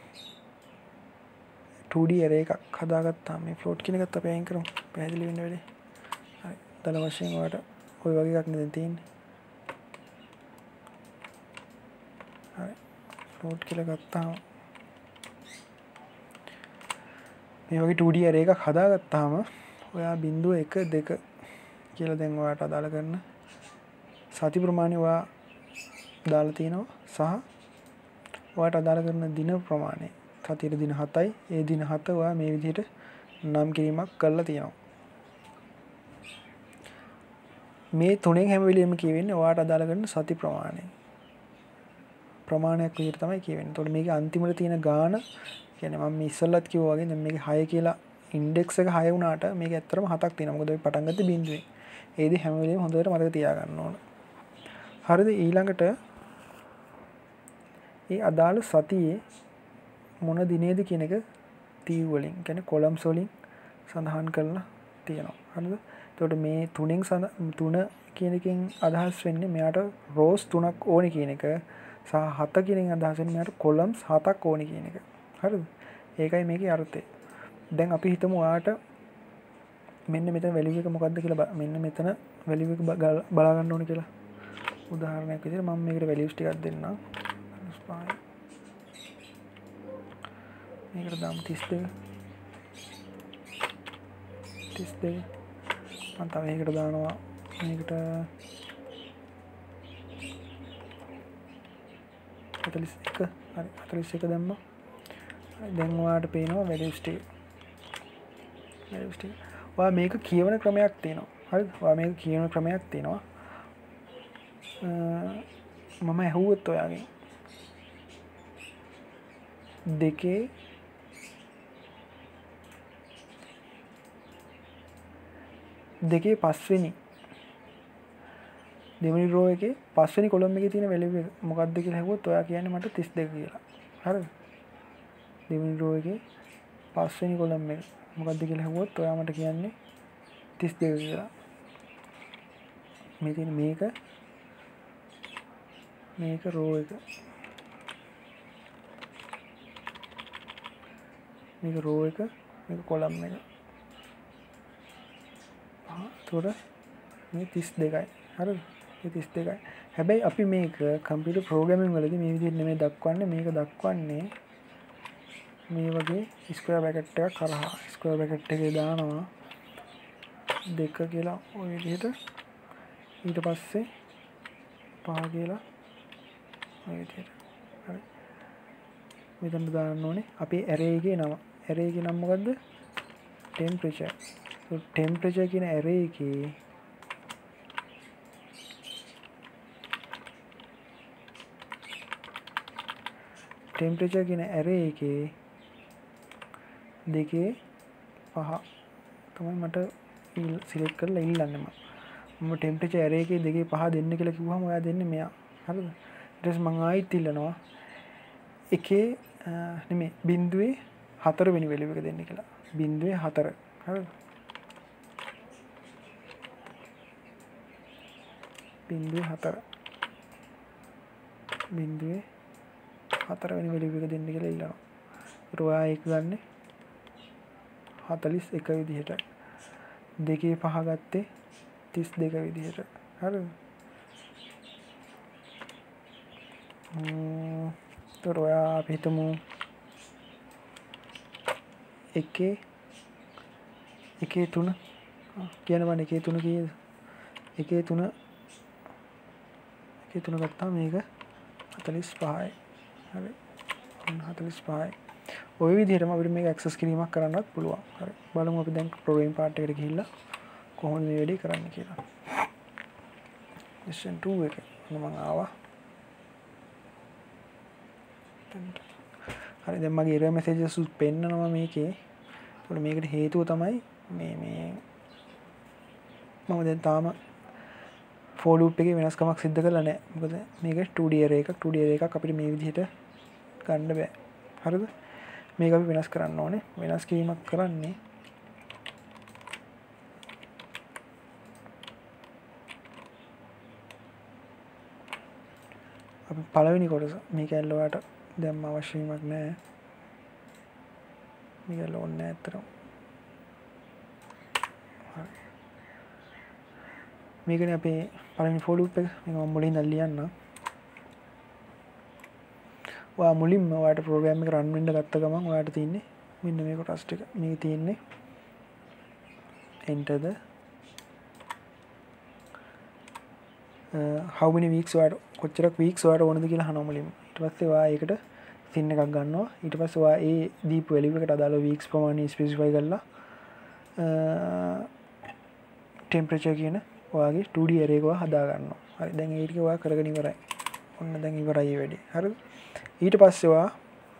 2D array එකක් හදාගත්තාම මේ float කියන එකත් අපි අයින් කරමු. පැහැදිලි වෙන්න වැඩේ. හරි. දල වශයෙන් ඔයාට ওই වගේ එකක් නෙද තියෙන්නේ. හරි. float කියලා ගත්තාම මේ වගේ 2D array එකක් හදාගත්තාම ඔයා බිංදුව 1 2 කියලා දැන් ඔයාට අදාළ කරන සති ප්‍රමාණය ඔයා දාලා තිනවා සහ ඔයාට අදාළ කරන දින ප්‍රමාණය සතියේ දින 7යි. ඒ දින 7 ඔයා මේ විදිහට නම් කිරීමක් කරලා තියෙනවා. මේ තුනෙන් හැම වෙලෙම කියවෙන්නේ ඔයාට අදාළ කරන සති ප්‍රමාණය. ප්‍රමාණයක් විදිහට තමයි කියවෙන්නේ. එතකොට මේකේ අන්තිමට තියෙන ගාන කියන්නේ මම ඉස්සෙල්ලත් කිව්වා වගේ දැන් මේකේ 6 කියලා ඉන්ඩෙක්ස් එක 6 වුණාට මේක ඇත්තටම 7ක් තියෙනවා. මොකද අපි පටන් ගත්තේ බිංදුවෙන්. ඒදී හැම වෙලෙම හොඳට මතක තියාගන්න ඕන. හරිද? ඊළඟට ඒ අදාළ සතියේ මොන දිනේද කියන එක තීව් වලින් කියන්නේ කොලම්ස් වලින් සඳහන් කරලා තියෙනවා. හරිද? එතකොට මේ තුනෙන් තුන කියන එකෙන් අදහස් වෙන්නේ මෙයාට රෝස් 3ක් ඕනේ කියන එක සහ 7 කියන එකෙන් අදහස් වෙන්නේ මෙයාට කොලම්ස් 7ක් ඕනේ කියන එක. හරිද? ඒකයි මේකේ අර්ථය. දැන් අපි හිතමු ඔයාට මෙන්න මෙතන වැලියු එක මොකක්ද කියලා මෙන්න මෙතන වැලියු එක බලා ගන්න ඕනේ කියලා. උදාහරණයක් විදිහට මම මේකට වැලියුස් ටිකක් දෙන්නම්. මේකට දාමු 32 මම තව එකකට දානවා මේකට 41 හරි 41 දැම්මා. දැන් ඔයාලට පේනවා වැලියුස් ටික. ඔයා මේක කියවන ක්‍රමයක් තියෙනවා. හරිද? ඔයා මේක කියවන ක්‍රමයක් තියෙනවා. මම ඇහුවොත් ඔයාගෙන් දෙකේ පස්වෙනි දෙවෙනි රෝ එකේ පස්වෙනි කොලම් එකේ තියෙන වැලියු එක මොකක්ද කියලා ඇහුවොත් ඔයා කියන්නේ මට 32 කියලා. හරිද? දෙවෙනි රෝ එකේ පස්වෙනි කොලම් එක මොකක්ද කියලා ඇහුවොත් ඔයා මට කියන්නේ 32 කියලා. මේ තියෙන මේක රෝ එක. මේක රෝ එක මේක කොලම් එක. එතකොට මේ 32යි. හරිද? මේ 32යි. හැබැයි අපි මේක කම්පියුටර් ප්‍රෝග්‍රෑමින් වලදී මේ විදිහට නෙමෙයි දක්වන්නේ. මේක දක්වන්නේ මේ වගේ ස්ක්වෙයාර් බ්‍රැකට් එකක් කරහා. ස්ක්වෙයාර් බ්‍රැකට් එකේ දානවා 2 කියලා ওই විදිහට. ඊට පස්සේ 5 කියලා ওই විදිහට. හරි. මෙතන දාන්න ඕනේ අපේ array එකේ නම. array එකේ නම මොකද්ද? temperature. temperature කියන array එකේ temperature කියන array එකේ 2 5 තමයි මට සිලෙක්ට් කරලා ඉල්ලන්නේ මම temperature array එකේ 2 5 දෙන්න කියලා කිව්වම ඔයා දෙන්නේ මෙයා. හරිද? ඊට පස්සේ මම ආයෙත් ඉල්ලනවා එකේ නෙමෙයි බිංදුවේ 4 වෙනි වැලියු එක දෙන්න කියලා. බිංදුවේ 4. හරිද? බිංදුවේ 4. බිංදුවේ 4 වෙනි වැලියු එක දෙන්න කියලා ඉල්ලනවා. ඒත් ඔයා ඒක ගන්නේ 41 විදිහට. 2 5 ගත්තේ 32 විදිහට. හරිද? ඒත් ඔයා අපි හිතමු එකේ 3 කියනවනේ එකේ 3 කීයද? එකේ 3 ගත්තාම මේක 45යි. හරි. 45යි. ඔය විදිහටම අපිට මේක ඇක්සස් කිරීමක් කරන්නත් පුළුවන්. හරි. බලමු අපි දැන් ප්‍රෝග්‍රෑමින් පාර්ට් එකට ගිහිල්ලා කොහොමද මේ වැඩේ කරන්න කියලා. lesson 2 එක මම ආවා. හරි දැන් මගේ error messages උත් පෙන්නනවා මේකේ. ඒකට මේකට හේතුව තමයි මේ මම දැන් තාම for loop එකේ වෙනස්කමක් සිද්ධ කරලා නැහැ. මොකද මේක 2D array එකක්. 2D array එකක් අපිට මේ විදිහට ගන්න බෑ. හරිද? මේක අපි වෙනස් කරන්න ඕනේ. වෙනස් කිරීමක් කරන්නේ අපි පළවෙනි කොටස මේක ඇල්ලුවාට දැන් අවශ්‍ය වීමක් නැහැ. මේක ලෝන් නැහැ අතරම. මේකනේ අපේ පළවෙනි for loop එක. මේක මම මුලින් ඉඳන් ලියන්නම්. ඔයා මුලින්ම ඔයාට ප්‍රෝග්‍රෑම් එක රන් වෙන්න ගත්ත ගමන් ඔයාට තියෙන්නේ මෙන්න මේ කොටස් ටික. මේක තියෙන්නේ enter the how many weeks ඔයාට කොච්චරක් weeks ඔයාට ඕනද කියලා අහනවා මුලින්ම. ඊට පස්සේ ඔයා ඒකට sin එකක් ගන්නවා. ඊට පස්සේ ඔයා ඒ දීපු value එකට අදාළ weeks ප්‍රමාණය specify කරලා temperature කියන ඔයාගේ 2D array එක ඔයා හදා ගන්නවා. හරි දැන් ඒ ටික ඔයා කරගෙන ඉවරයි. ඔන්න දැන් ඉවරයි මේ වැඩේ. හරිද? ඊට පස්සේ ඔයා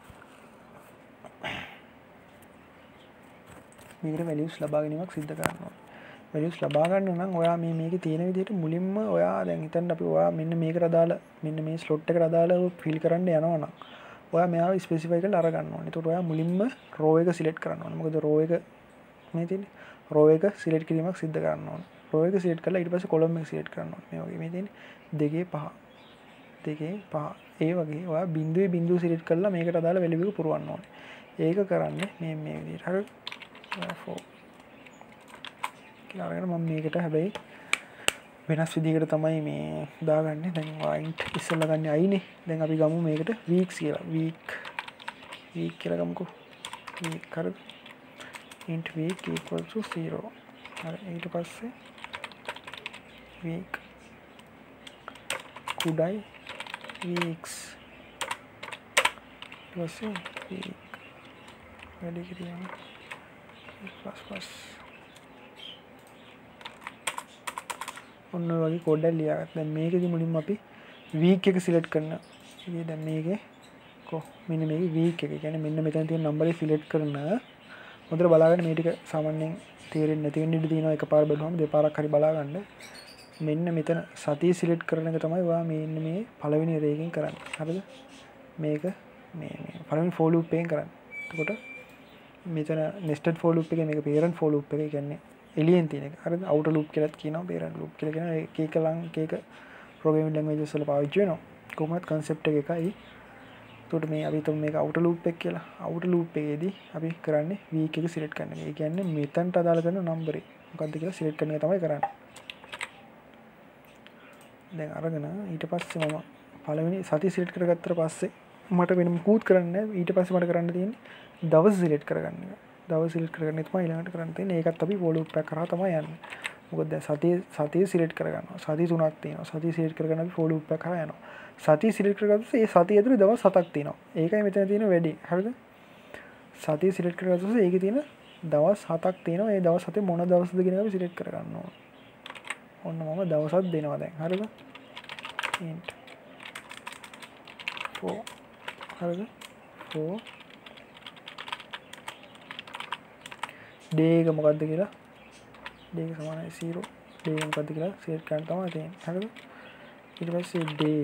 මේකට values ලබා ගැනීමක් සිද්ධ කරනවා. values ලබා ගන්න නම් ඔයා මේකේ තියෙන විදිහට මුලින්ම ඔයා දැන් හිතන්න අපි ඔයා මෙන්න මේකට අදාළ මෙන්න මේ slot එකට අදාළව fill කරන්න යනවා නම් ඔයා මෙයාව specify කරලා අර ගන්න ඕනේ. ඒකට ඔයා මුලින්ම row එක select කරන්න ඕනේ. මොකද row එක මේ තියෙන්නේ row එක select කිරීමක් සිද්ධ කරන්න ඕනේ. row එක select කරලා ඊට පස්සේ column එක select කරන්න ඕනේ. මේ වගේ මේ තියෙන්නේ 2 5 ඒ වගේ ඔයා බිඳුවේ select කරලා මේකට අදාළ value එක පුරවන්න ඕනේ. ඒක කරන්නේ මේ විදිහට. හරි. for කියලා අරගෙන මම මේකට හැබැයි වෙනස් විදිහකට තමයි මේ දාගන්නේ. දැන් int ඉස්සෙල්ලා ගන්න iනේ. දැන් අපි ගමු මේකට weeks කියලා. week කියලා ගමුකෝ. week හරිද? int week equals to 0. හරි ඊට පස්සේ week කුඩයි weeks ඊපස්සේ week වැඩි කිරීම plus ඔන්න ඔය වගේ කෝඩ් එකක් ලියාගත්තා. දැන් මේකෙදි මුලින්ම අපි week එක select කරනවා. ඉතින් දැන් මේකේ මෙන්න මේකේ week එක. කියන්නේ මෙන්න මෙතන තියෙන number එක select කරන හොඳට බලාගන්න මේ ටික සාමාන්‍යයෙන් තේරෙන්නේ නැති වෙන්න ඉඩ තියෙනවා. එකපාර බලුවම දෙපාරක් හරි බලාගන්න. මෙන්න මෙතන සතිය select කරන එක තමයි ඔයා මෙන්න මේ පළවෙනි array එකෙන් කරන්නේ. හරිද? මේක මේ පළවෙනි for loop එකෙන් කරන්නේ. එතකොට මෙතන nested for loop එකේ මේක parent for loop එක. කියන්නේ එලියෙන් තියෙන එක. හරිද? outer loop කියලාත් කියනවා parent loop කියලා කියනවා. ඒක programming languages වල පාවිච්චි වෙනවා. කොහොමද concept එක එකයි. එතකොට මේ අපි හිතමු මේක outer loop එක කියලා. outer loop එකේදී අපි කරන්නේ week එක select කරන එක. ඒ කියන්නේ මෙතනට අදාළ කරන number එක මොකක්ද කියලා select කරන එක තමයි කරන්නේ. දැන් අරගෙන ඊට පස්සේ මම පළවෙනි සතිය select කරගත්තට පස්සේ මට වෙන මොකුත් කරන්න නැහැ. ඊට පස්සේ මට කරන්න තියෙන්නේ දවස් select කරගන්න එක. දවස් select කරගන්න තමයි ඊළඟට කරන්න තියෙන්නේ. ඒකත් අපි for loop එක කරා තමයි යන්නේ. මොකද දැන් සතිය select කරගන්නවා. සති 3ක් තියෙනවා. සතිය select කරගන්න අපි for loop එක කරා යනවා. සතිය select කරගත්තොත් ඒ සතිය ඇතුලේ දවස් 7ක් තියෙනවා. ඒකයි මෙතන තියෙන වැඩි. හරිද? සතිය select කරගත්තොත් ඒකේ තියෙන දවස් 7ක් තියෙනවා. ඒ දවස් 7 මොන දවස්ද කියන එක අපි select කරගන්න ඕන. ඔන්න මම දවසක් දෙනවා දැන්. හරිද? int 4 හරිද? 4 day එක මොකද්ද කියලා day එක සමානයි 0 day එක මොකද්ද කියලා select කරන්න තමයි තියෙන්නේ. හරිද? ඊට පස්සේ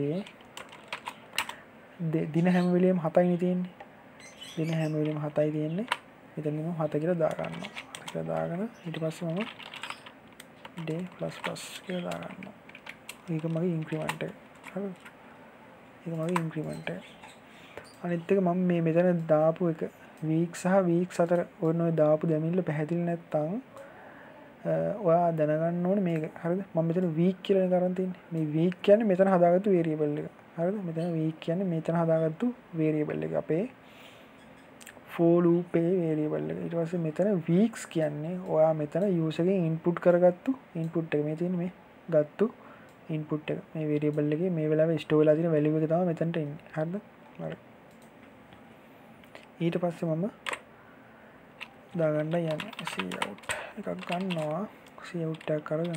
day දින හැම වෙලෙම 7යිනේ තියෙන්නේ. දින හැම වෙලෙම 7යි තියෙන්නේ. මෙතන මම 7 කියලා දා ගන්නවා. 7 කියලා දාගෙන ඊට පස්සේ මම day plus කියලා දා ගන්නවා. ඒක මගේ increment එක. හරිද? ඒක මගේ increment එක. අනිත් එක මම මේ මෙතන දාපු එක week සහ weeks අතර ඔය දාපු දෙමිල්ල පැහැදිලි නැත්නම් ඔයා දැනගන්න ඕනේ මේක. හරිද? මම මෙතන week කියලා කරන් තියෙන්නේ. මේ week කියන්නේ මෙතන හදාගත්තු variable එක. හරිද? මෙතන week කියන්නේ මෙතන හදාගත්තු variable එක. අපේ for loop එකේ variable එක. ඊට පස්සේ මෙතන weeks කියන්නේ ඔයා මෙතන user එකෙන් input කරගත්තු input එක. මේ තියෙන්නේ මේ ගත්තු ඉන්පුට් එක මේ වේරියබල් එකේ මේ වෙලාවේ ස්ටෝර් වෙලා තියෙන වැලියු එක තමයි මෙතනට එන්නේ. හරිද? හරි. ඊට පස්සේ මම දාගන්න යන්නේ cout එකක් ගන්නවා. cout එකක් අරගෙන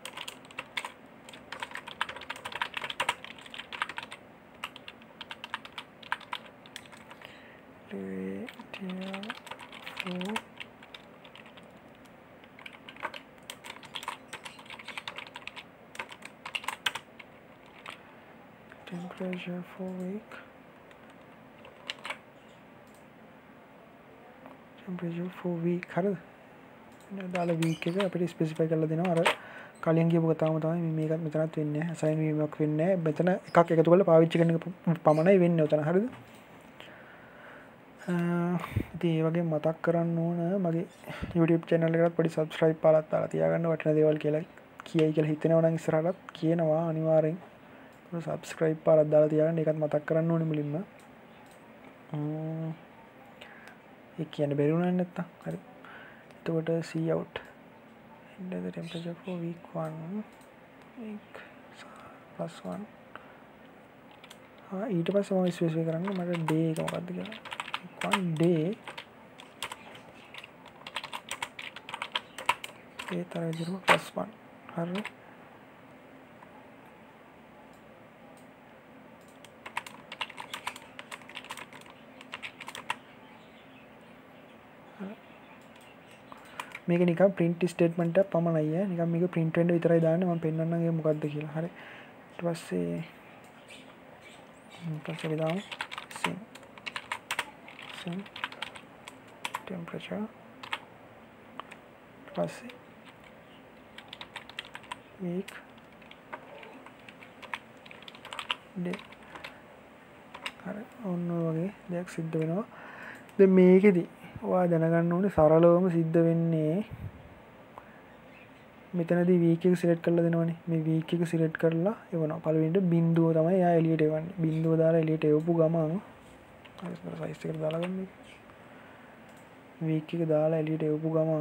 temperature for week temperature for week හරිද දාලා week එක අපිට ස්පෙસિෆයි කරලා දෙනවා අර කලින් කියපු කතාවම තමයි මේකත් මෙතනත් වෙන්නේ assign වීමක් වෙන්නේ මෙතන එකක් එකතු කරලා පාවිච්චි කරන එක පමණයි වෙන්නේ උතන හරිද ඉතින් ඒ වගේ මතක් කරන්න ඕන මගේ YouTube channel එකකට පොඩි subscribe පාලත් දාලා තියාගන්න වටින දේවල් කියලා කියයි කියලා හිතෙනවා නම් ඉස්සරහටත් කියනවා අනිවාර්යෙන් subscribe පාරක් දාලා තියාගන්න ඒකත් මතක් කරන්න ඕනේ මුලින්ම ඒ කියන්නේ බැරි වුණා නැත්තම් හරි එතකොට cout and the temperature for week 1 week +1 ඊට පස්සේ මම ස්පෙસિෆයි කරන්නේ මට day එක මොකක්ද කියලා week 1 day ඒ තරම් විදිහට +1 හරි මේක නිකන් print statement එකක් පමණයි නිකන් මේක print වෙන්න විතරයි දාන්නේ මම පෙන්නන්නම් ඒක මොකද්ද කියලා. හරි. ඊට පස්සේ දාමු sim temperature ඊට පස්සේ week day හරි ඔන්න වගේ දෙයක් සිද්ධ වෙනවා. දැන් මේකෙදි ඔයා දැනගන්න ඕනේ සරලවම සිද්ධ වෙන්නේ මෙතනදී week එක සිලෙක්ට් කරලා දෙනවනේ මේ week එක සිලෙක්ට් කරලා එවනවා පළවෙනිට බිඳුව තමයි එයා එළියට එවන්නේ බිඳුව දාලා එළියට එවපු ගමන් හරි සයිස් එකට දාලා ගන්න week එක දාලා එළියට එවපු ගමන්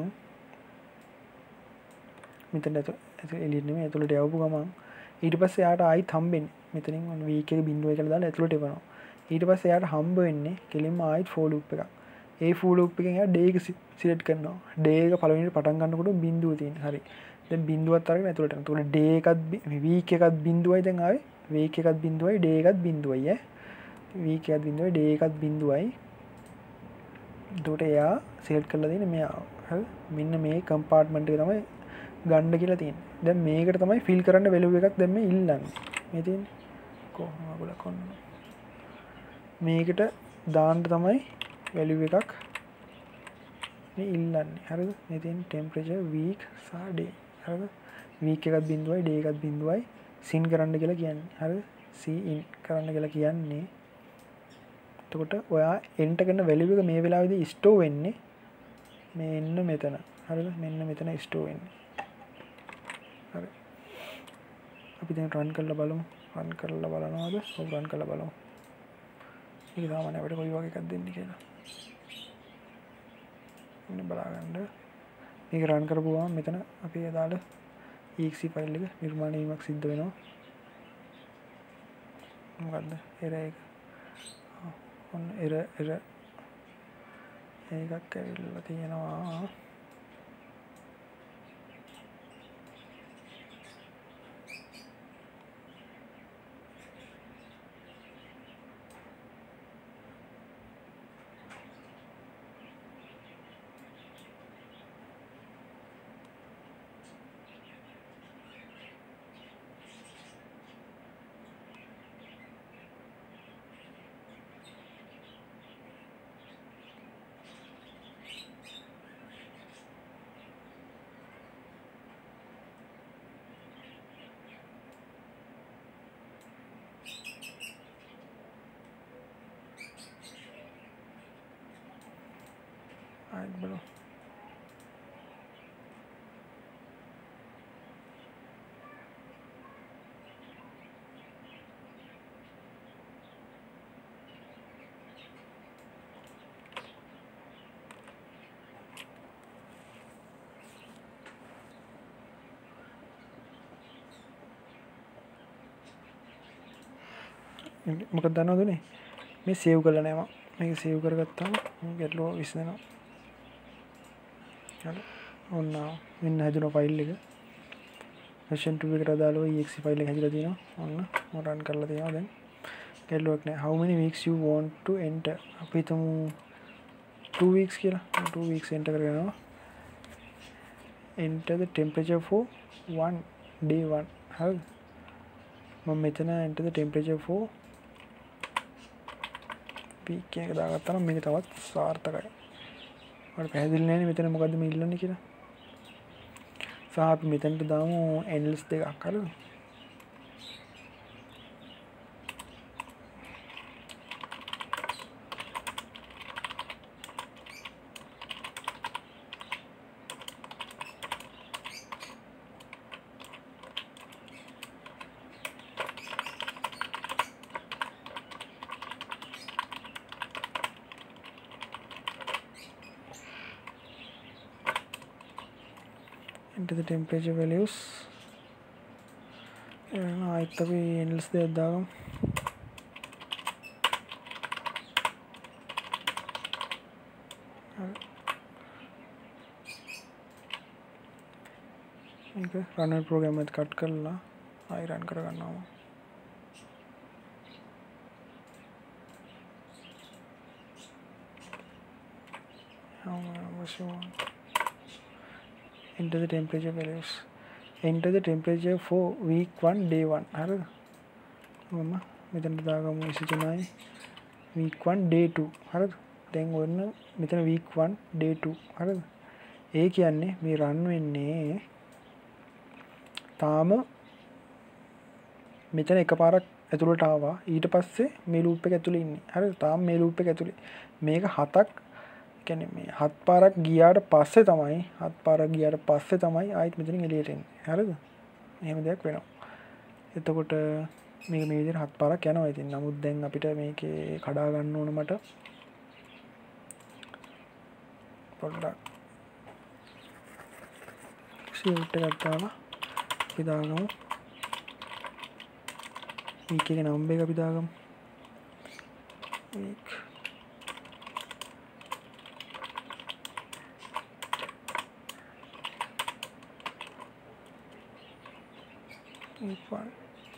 මෙතන එළියට නෙමෙයි ඇතුළට එවපු ගමන් ඊට පස්සේ එයාට ආයිත් හම්බෙන්නේ මෙතනින් week එක බිඳුව කියලා දාලා ඇතුළට එවනවා ඊට පස්සේ එයාට හම්බ වෙන්නේ කෙලින්ම ආයිත් for loop එකක් ඒ for loop එකෙන් එයා day එක සිලෙක්ට් කරනවා day එක පළවෙනිට පටන් ගන්නකොට බිඳුව තියෙන හරි දැන් බිඳුවත් අරගෙන ඇතුළට යනවා එතකොට day එකත් week එකත් බිඳුවයි දැන් ආවේ week එකත් බිඳුවයි day එකත් බිඳුවයි week එකත් බිඳුවයි day එකත් බිඳුවයි එතකොට එයා සිලෙක්ට් කරලා තියෙන්නේ මෙයා හරි මෙන්න මේ කම්පාර්ට්මන්ට් එක තමයි ගන්න කියලා තියෙන්නේ දැන් මේකට තමයි ෆිල් කරන්න වැලියු එකක් දැන් මේ ඉල්ලන්නේ මේ තියෙන්නේ කොහොම අපලක් ඔන්න මේකට දාන්න තමයි වැලියු එකක් මේ ඉල්ලන්නේ හරිද මේ තියෙන temperature week සහ day හරිද week එකත් බිඳුවයි day එකත් බිඳුවයි sin කරන්න කියලා කියන්නේ හරිද sin කරන්න කියලා කියන්නේ එතකොට ඔයා enter කරන වැලියු එක මේ වෙලාවේදී store වෙන්නේ මෙන්න මෙතන හරිද මෙන්න මෙතන store වෙන්නේ හරි අපි දැන් run කරලා බලමු run කරලා බලනවාද ඔව් run කරලා බලමු ඒක තමයි අපිට කොයි වගේ එකක් දෙන්නේ කියලා මෙන්න බලන්න මේක රන් කරපුවාම මෙතන අපි අදාළ exe ෆයිල් එක නිර්මාණය වීමක් සිද්ධ වෙනවා මොකද්ද error එක ඔන්න error එකක් ඇවිල්ලා තියෙනවා ආයෙත් බලමු මොකද දන්නවද මේ සේව් කරලා නැහැ මම. මේක සේව් කරගත්තාම ගැටලුව විසඳෙනවා. හරි. ඔන්න මෙන්න හැදුන ෆයිල් එක. version 2 එකට අදාළව exe ෆයිල් එක හැදිලා තියෙනවා. ඔන්න මම රන් කරලා තියෙනවා දැන්. ගැටලුවක් නැහැ. how many weeks you want to enter? අපි හිතමු 2 weeks කියලා. 2 weeks enter කරගෙනවා. enter the temperature for day 1. හරිද? මම මෙතන enter the temperature for week එක දාගත්තා නම් මේක තවත් සාර්ථකයි. මට පැහැදිලි නැහැ මෙතන මොකද්ද මේ ඉල්ලන්නේ කියලා. සහ අපි මෙතනට දාමු endless දෙකක් හරිද? enter the temperature values. ආයෙත් අපි endless දෙයක් දාගමු. මේක run program එක කට් කරලා ආයෙ run කරගන්නවා. enter the temperature values. enter the temperature for week 1 day 1. හරිද? මම මෙතනට දාගමු 29 week 1 day 2. හරිද? දැන් ඔන්න මෙතන week 1 day 2. හරිද? ඒ කියන්නේ මේ run වෙන්නේ තාම මෙතන එකපාරක් ඇතුළට ආවා. ඊට පස්සේ මේ loop එක ඇතුළේ ඉන්නේ. හරිද? තාම මේ loop එක ඇතුළේ. මේක 7ක් කියන්නේ මේ 7 පාරක් ගියාට පස්සේ තමයි ආයෙත් මෙතනින් එළියට එන්නේ. හරිද? එහෙම දෙයක් වෙනවා. එතකොට මේක මේ විදිහට 7 පාරක් යනවා ඉතින්. නමුත් දැන් අපිට මේකේ කඩා ගන්න ඕන මට පොඩ්ඩක් සිවුට් එකක් දාලා අපි දාගමු. week එකේ නම්බර් එක අපි දාගමු. week week 1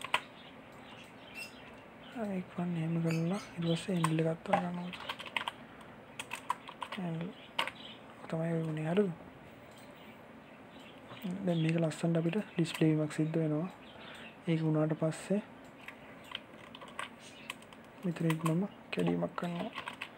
එහෙම කරලා ඊට පස්සේ handle එකක් දාගන්නවා. handle තමයි වෙන්නේ. හරිද? දැන් මේක ලස්සනට අපිට ඩිස්ප්ලේ වීමක් සිද්ධ වෙනවා. ඒක වුණාට පස්සේ මෙතන මම කැඩීමක් කරනවා.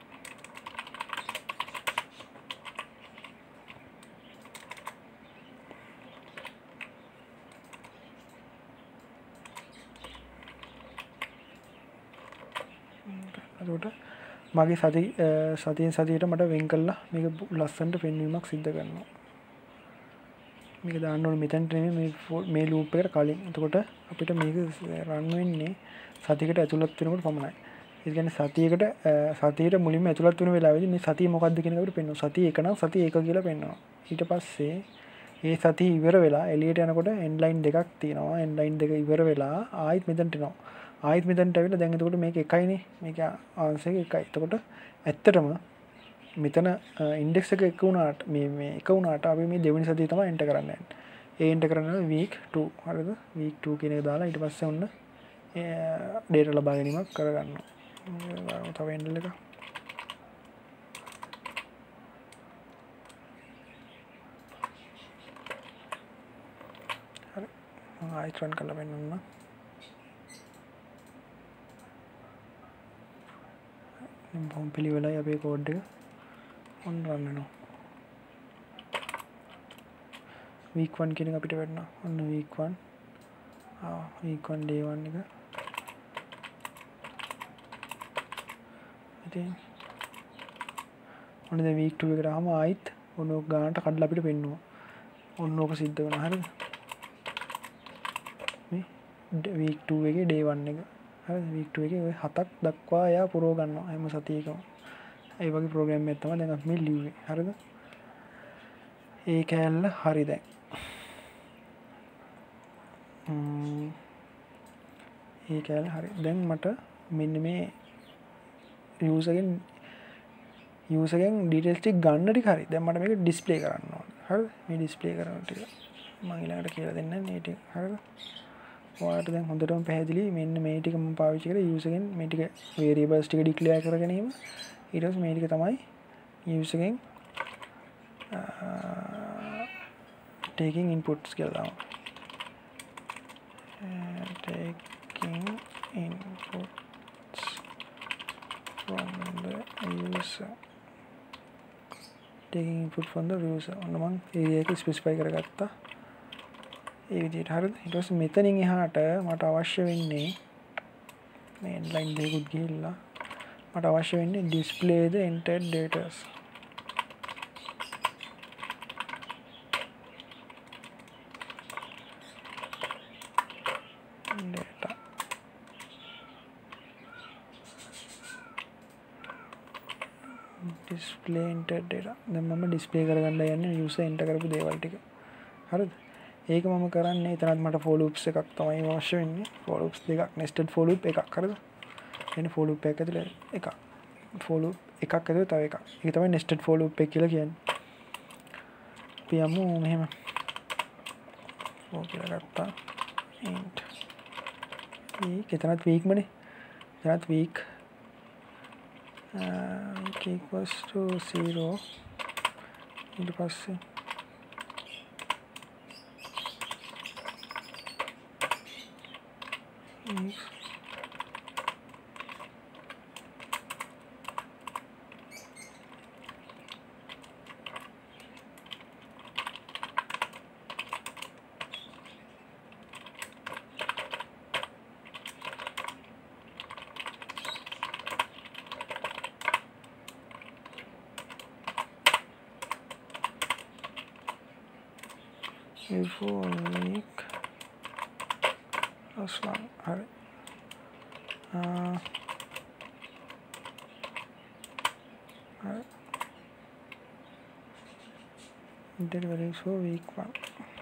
එතකොට මගේ සතියෙන් සතියට මට වෙන් කළා මේක ලස්සනට පෙන්වීමක් සිද්ධ කරනවා. මේක දාන්න ඕනේ මෙතනට නෙමෙයි මේ ලූප් එකට කලින්. එතකොට අපිට මේක රන් වෙන්නේ සතියකට ඇතුළත් වෙනකොට පමණයි. ඒ කියන්නේ සතියට මුලින්ම ඇතුළත් වෙන වෙලාවෙදී මේ සතිය මොකක්ද කියන එක අපිට පෙන්වනවා. සතිය 1 නම් සතිය 1 කියලා පෙන්වනවා. ඊට පස්සේ ඒ සතිය ඉවර වෙලා එළියට යනකොට end line දෙකක් තියෙනවා. end line දෙක ඉවර වෙලා ආයෙත් මෙතනට එනවා. ආයෙත් මෙතනට ඇවිල්ලා දැන් එතකොට මේක 1යිනේ. මේක ආන්සර් එක 1යි. එතකොට ඇත්තටම මෙතන ඉන්ඩෙක්ස් එක එක වුණාට මේ එක වුණාට අපි මේ දෙවෙනි සතිය තමයි එන්ටර් කරන්න යන්නේ. ඒ එන්ටර් කරන්නේ week 2. හරිද? week 2 කියන එක දාලා ඊට පස්සේ ඔන්න data ලබා ගැනීමක් කරගන්නවා. තව handle එක. හරි. මම ආයෙත් run කරලා පෙන්නන්න. බොම් පිළිවෙලයි අපේ කෝඩ් එක. ඔන්න රන් වෙනවා. week 1 කියන එක අපිට වැටෙනවා. ඔන්න week 1. week 1 day 1 එක. ඉතින් ඔන්න දැන් week 2 එකට ආවම ආයිත් ඔන්න ඔක ගානට කඩලා අපිට පෙන්නුවා. ඔන්න ඕක සිද්ධ වෙනවා. හරිද? මේ week 2 එකේ day 1 එක. හරිද? week 2 එකේ ඔය 7ක් දක්වා එයා පුරව ගන්නවා. හැම සතියකම. ඒ වගේ ප්‍රෝග්‍රෑම් එකක් තමයි දැන් අපි මේ ලිව්වේ. හරිද? ඒ කෑල්ල හරි දැන්. ඒ කෑල්ල හරි. දැන් මට මෙන්න මේ යූසර්ගෙන් ඩීටේල්ස් ටික ගන්න ටික හරි. දැන් මට මේක ඩිස්ප්ලේ කරන්න ඕනේ. හරිද? මේ ඩිස්ප්ලේ කරන ටික මම ඊළඟට කියලා දෙන්නම් මේ ටික. හරිද? ඔයාලට දැන් හොඳටම පැහැදිලි. මෙන්න මේ ටික මම පාවිච්චි කරලා යූසර්ගෙන් මේ ටික වේරියබල්ස් ටික ඩික්ලෙයාර් කර ගැනීම. ඊට පස්සේ මේ ටික තමයි යූසර්ගෙන් taking inputs කියලා දාමු. taking inputs from the user. taking input from the user. ඔන්න මම area එක ස්පෙસિෆයි කරගත්තා. ඒ විදිහට හරිද? ඊට පස්සේ මෙතනින් එහාට මට අවශ්‍ය වෙන්නේ මේ ලයින් දෙකකුත් ගිහිල්ලා මට අවශ්‍ය වෙන්නේ display the entered data. display entered data. දැන් මම ඩිස්ප්ලේ කරගන්න යන්නේ යූසර් එන්ටර් කරපු දේවල් ටික. හරිද? ඒක මම කරන්නේ එතනත් මට for loops එකක් තමයි අවශ්‍ය වෙන්නේ. for loops දෙකක් nested for loop එකක්. හරිද? එන්නේ for loop එකක් ඇතුලේ එකක්. for loop එකක් ඇතුලේ තව එකක්. ඒක තමයි nested for loop එක කියලා කියන්නේ. අපි යමු මෙහෙම. for කියලා ගත්තා. int week එතනත් week මනේ. එතනත් week equals to 0 ඊට පස්සේ before week aslan hari deliveries for week 1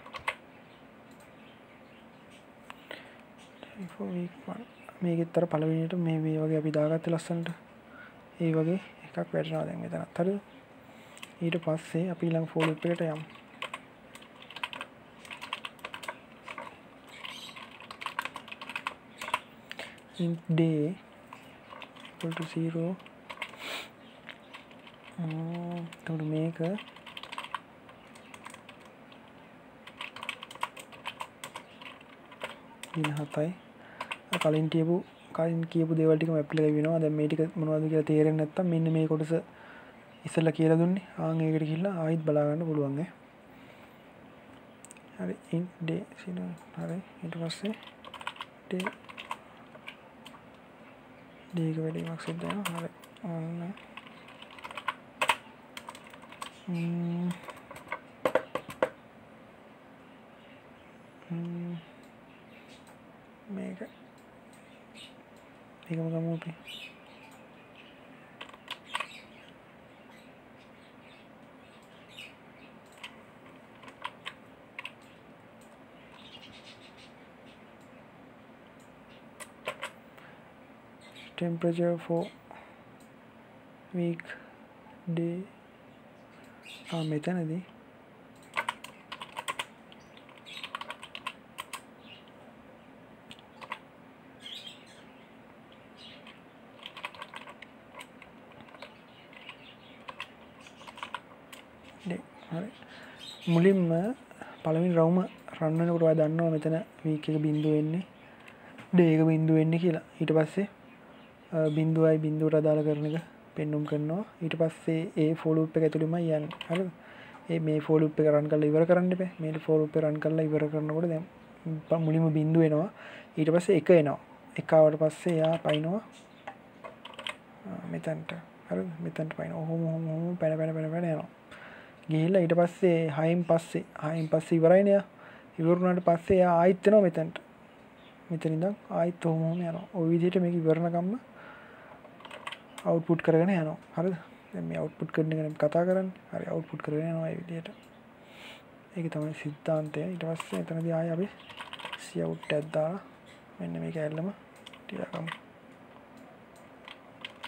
for week 1 මේකෙතර පළවෙනියට මේ වගේ අපි දාගත්තේ ලස්සනට ඒ වගේ එකක් වැටෙනවා දැන් මෙතනත් හරිද ඊට පස්සේ අපි ඊළඟ for loop එකට යමු int day equal to 0 to make a දින 7යි කලින් කියපු දේවල් ටිකම ඇප්ලයි වෙනවා දැන් මේ ටික මොනවද කියලා තේරෙන්නේ නැත්නම් මෙන්න මේ කොටස ඉස්සෙල්ලා කියලා දුන්නේ ආන් ඒකට ගිහිල්ලා ආයෙත් බලා ගන්න පුළුවන් හරි int day හරි ඊට පස්සේ day ඒක වැඩිමක් සිද්ධ වෙනවා හරි ඔන්න මේක ඒකම ගමු අපි temperature for week day මෙතනදී හරි මුලින්ම පළවෙනි රවුම රන් වෙනකොට ඔයා දන්නවා මෙතන week එක බිඳුව වෙන්නේ day එක බිඳුව වෙන්නේ කියලා ඊට පස්සේ බිඳුවයි බිඳුවට අදාළ කරන එක පෙන්නුම් කරනවා ඊට පස්සේ ඒ for loop එක ඇතුළෙමයි යන්නේ හරිද ඒ මේ for loop එක රන් කරලා ඉවර කරන්න එපා මේ for loop එක රන් කරලා ඉවර කරනකොට දැන් මුලින්ම බිඳුව එනවා ඊට පස්සේ එක එනවා එක ආවට පස්සේ එයා පයින්නවා මෙතනට හරිද මෙතනට පයින්නවා ඔහොම පැන යනවා ගිහිල්ලා ඊට පස්සේ 6න් පස්සේ ඉවරයිනේ එයා ඉවර වුණාට පස්සේ එයා ආයෙත් එනවා මෙතනට මෙතන ඉඳන් ආයෙත් ඔහොම යනවා ওই විදිහට මේක ඉවරනකම්ම output කරගෙන යනවා හරිද දැන් මේ output කරන එක කතා කරන්නේ හරි output කරගෙන යනවා මේ විදිහට ඒක තමයි සිද්ධාන්තය ඊට පස්සේ එතනදී ආයෙ අපි cout එකක් දාලා මෙන්න මේක ඇල්ලම තියාගමු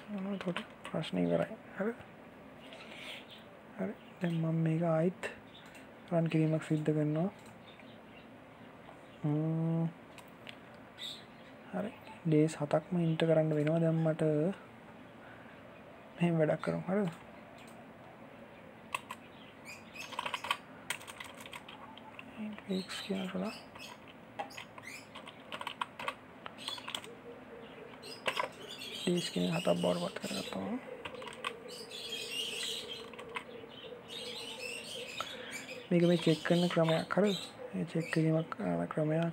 එතකොට ප්‍රශ්නේ ඉවරයි. හරි. හරි. දැන් මම මේක ආයිත් රන් කිරීමක් සිද්ධ කරනවා. හරි. ඩේස් 7ක්ම ඉන්ටර් කරන්න වෙනවා. දැන් මට මෙහෙම වැඩක් කරමු. හරිද? weeks කියනවා. ඩේස් කියන 7ක් බවට පත් කරගත්තා. මේක මේ චෙක් කරන ක්‍රමයක්. හරිද? මේ චෙක් කිරීමක් කරන ක්‍රමයක්.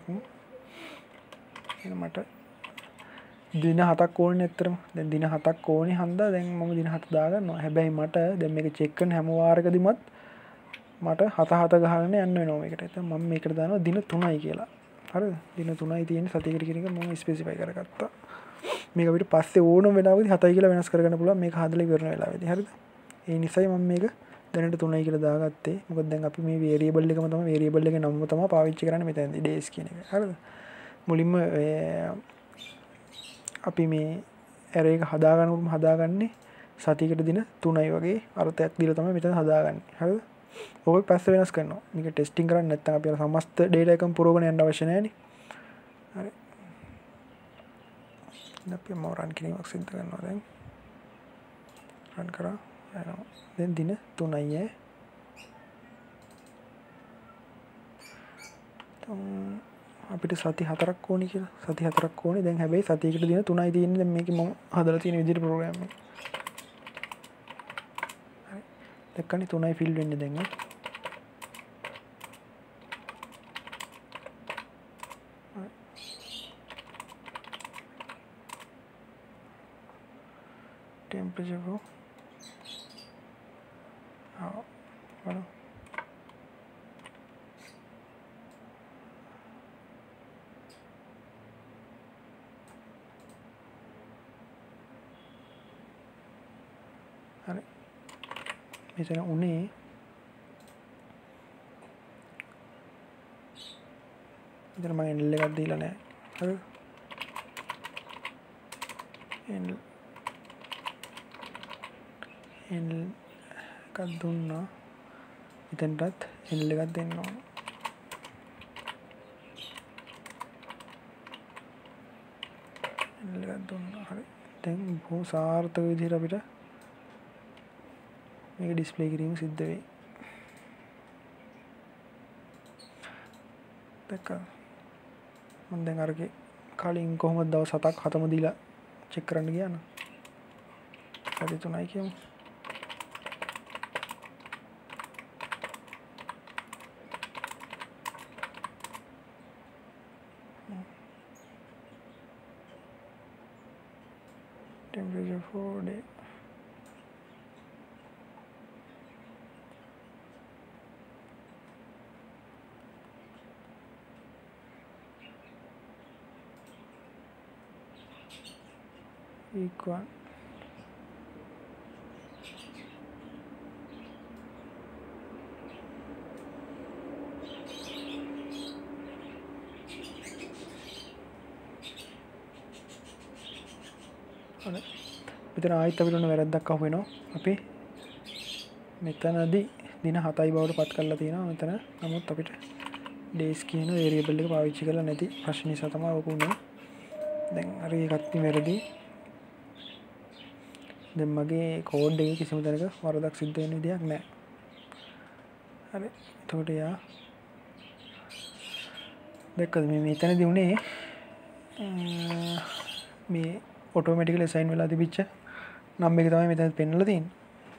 මට දින 7ක් ඕනේ ඇත්තටම. දැන් දින 7ක් ඕනේ හන්දා දැන් මම දින 7 දාගන්නවා. හැබැයි මට දැන් මේක චෙක් කරන හැම වාරකදීමත් මට 7 ගහගෙන යන්න වෙනවා මේකට. දැන් මම මේකට දානවා දින 3යි කියලා. හරිද? දින 3යි තියෙන්නේ සතියකට කියන එක මම ස්පෙસિෆයි කරගත්තා. මේක අපිට පස්සේ ඕනම වෙලාවකදී 7යි කියලා වෙනස් කරගන්න පුළුවන් මේක හදලා ඉවරන වෙලාවෙදී. හරිද? ඒ නිසායි මම මේක දැනට 3යි කියලා දාගත්තේ. මොකද දැන් අපි මේ වේරියබල් එකම තමයි වේරියබල් එකේ නම තමයි පාවිච්චි කරන්නේ මෙතනදී days කියන එක. හරිද? මුලින්ම අපි මේ ඇරේ එක හදාගන්නේ සතියකට දින 3යි වගේ අර්ථයක් දීලා තමයි මෙතන හදාගන්නේ. හරිද? ඕක පස්සේ වෙනස් කරනවා. මේක ටෙස්ටිං කරන්නේ නැත්නම් අපි අර සමස්ත ඩේටා එකම පුරවගෙන යන්න අවශ්‍ය නැහැ නේ. හරි. අපි රන් කිරීමක් සිද්ධ කරනවා දැන්. රන් කරා. එනවා. දැන් දින 3යි අපිට සති 4ක් ඕනේ කියලා. සති 4ක් ඕනේ. දැන් හැබැයි සතියකට දින 3යි තියෙන්නේ. දැන් මේකේ මම හදලා තියෙන විදිහට ප්‍රෝග්‍රෑම් එක. හරි. දැක්කනේ 3යි ෆිල් වෙන්නේ දැන්. टेम्परेचर को हाँ बोलो अरे මෙතන උනේ මෙතන මම එල් එකක් දීලා නැහැ. හරිද? එල් එකක් දුන්නා. මෙතනටත් එල් එකක් දෙන්න ඕන. එල් එකක් දුන්නා. හරි. දැන් බොහෝ සාර්ථක විදිහට අපිට මේක ඩිස්ප්ලේ කිරීම සිද්ධ වෙයි. දැක්කද? මම දැන් අරගේ කලින් කොහොමද දවස් 7ක් 7ම දීලා චෙක් කරන්න ගියා නේද? හරි 3යි කියමු. temperature for day. Equal මෙතන ආයෙත් අපිට ඔන්න වැරද්දක් අහු වෙනවා. අපි මෙතනදී දින 7යි බවට පත් කරලා තියෙනවා. මෙතන නමුත් අපිට days කියන variable එක පාවිච්චි කරලා නැති ප්‍රශ්න නිසා තමයි ඔක උනේ. දැන් හරි එකක් වැරදි. දැන් මගේ කෝඩ් එකේ කිසිම තැනක වරදක් සිද්ධ වෙන්න විදියක් නැහැ. හරි. එතකොට යා දැක්කද මේ මෙතනදී උනේ මේ ඔටෝමැටිකලි assign වෙලා තිබිච්ච නම් එක තමයි මෙතන පෙන්නලා තියෙන්නේ.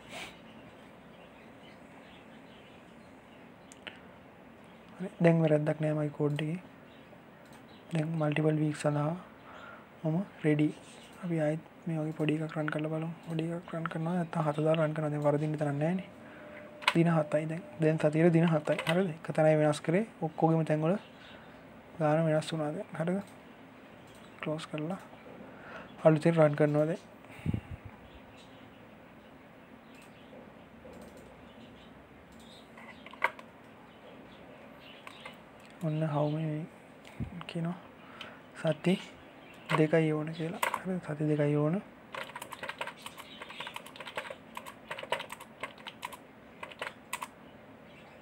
හරි. දැන් වැරද්දක් නැහැ මගේ කෝඩ් එකේ. දැන් multiple weeks සඳහා මම ready. අපි ආයෙත් මේ වගේ පොඩි එකක් රන් කරලා බලමු. පොඩි එකක් රන් කරනවා නැත්නම් 7 දාලා රන් කරනවා. දැන් වරදින්න තරක් නැහැ නේ. දින 7යි දැන්. දැන් සතියේ දින 7යි. හරිද? එක තැනයි වෙනස් කරේ. ඔක්කොගෙම තැන් වල ගාන වෙනස් වුණා දැන්. හරිද? ක්ලෝස් කරලා අලුතෙන් රන් කරනවා දැන්. ඔන්න how many කියනවා සති 2යි ඕන කියලා. හරිද? සති 2යි ඕන.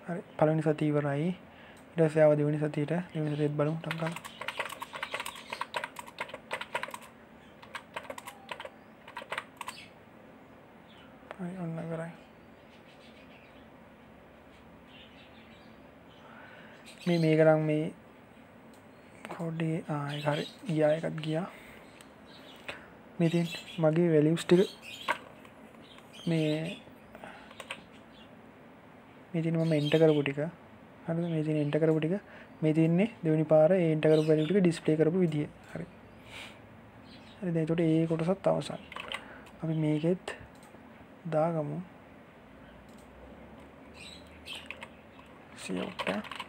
හරි පළවෙනි සතිය ඉවරයි. ඊට පස්සේ ආව දෙවෙනි සතියට බලමු ටක් ගාලා. හරි ඔන්න ඉවරයි. මේක නම් මේ කෝඩේ ඒක හරි ගියා එකත් ගියා. මේ තියෙන මගේ වැලියුස් ටික මේ තියෙන මම එන්ටර් කරපු ටික හරිද මේ තියෙන එන්ටර් කරපු ටික මේ තියෙන්නේ දෙවෙනි පාර ඒ එන්ටර් කරපු වැලියු ටික ඩිස්ප්ලේ කරපු විදිය. හරි දැන් ඒකට ඒ කොටසත් අවසන්. අපි මේකෙත් දාගමු සියොට්ට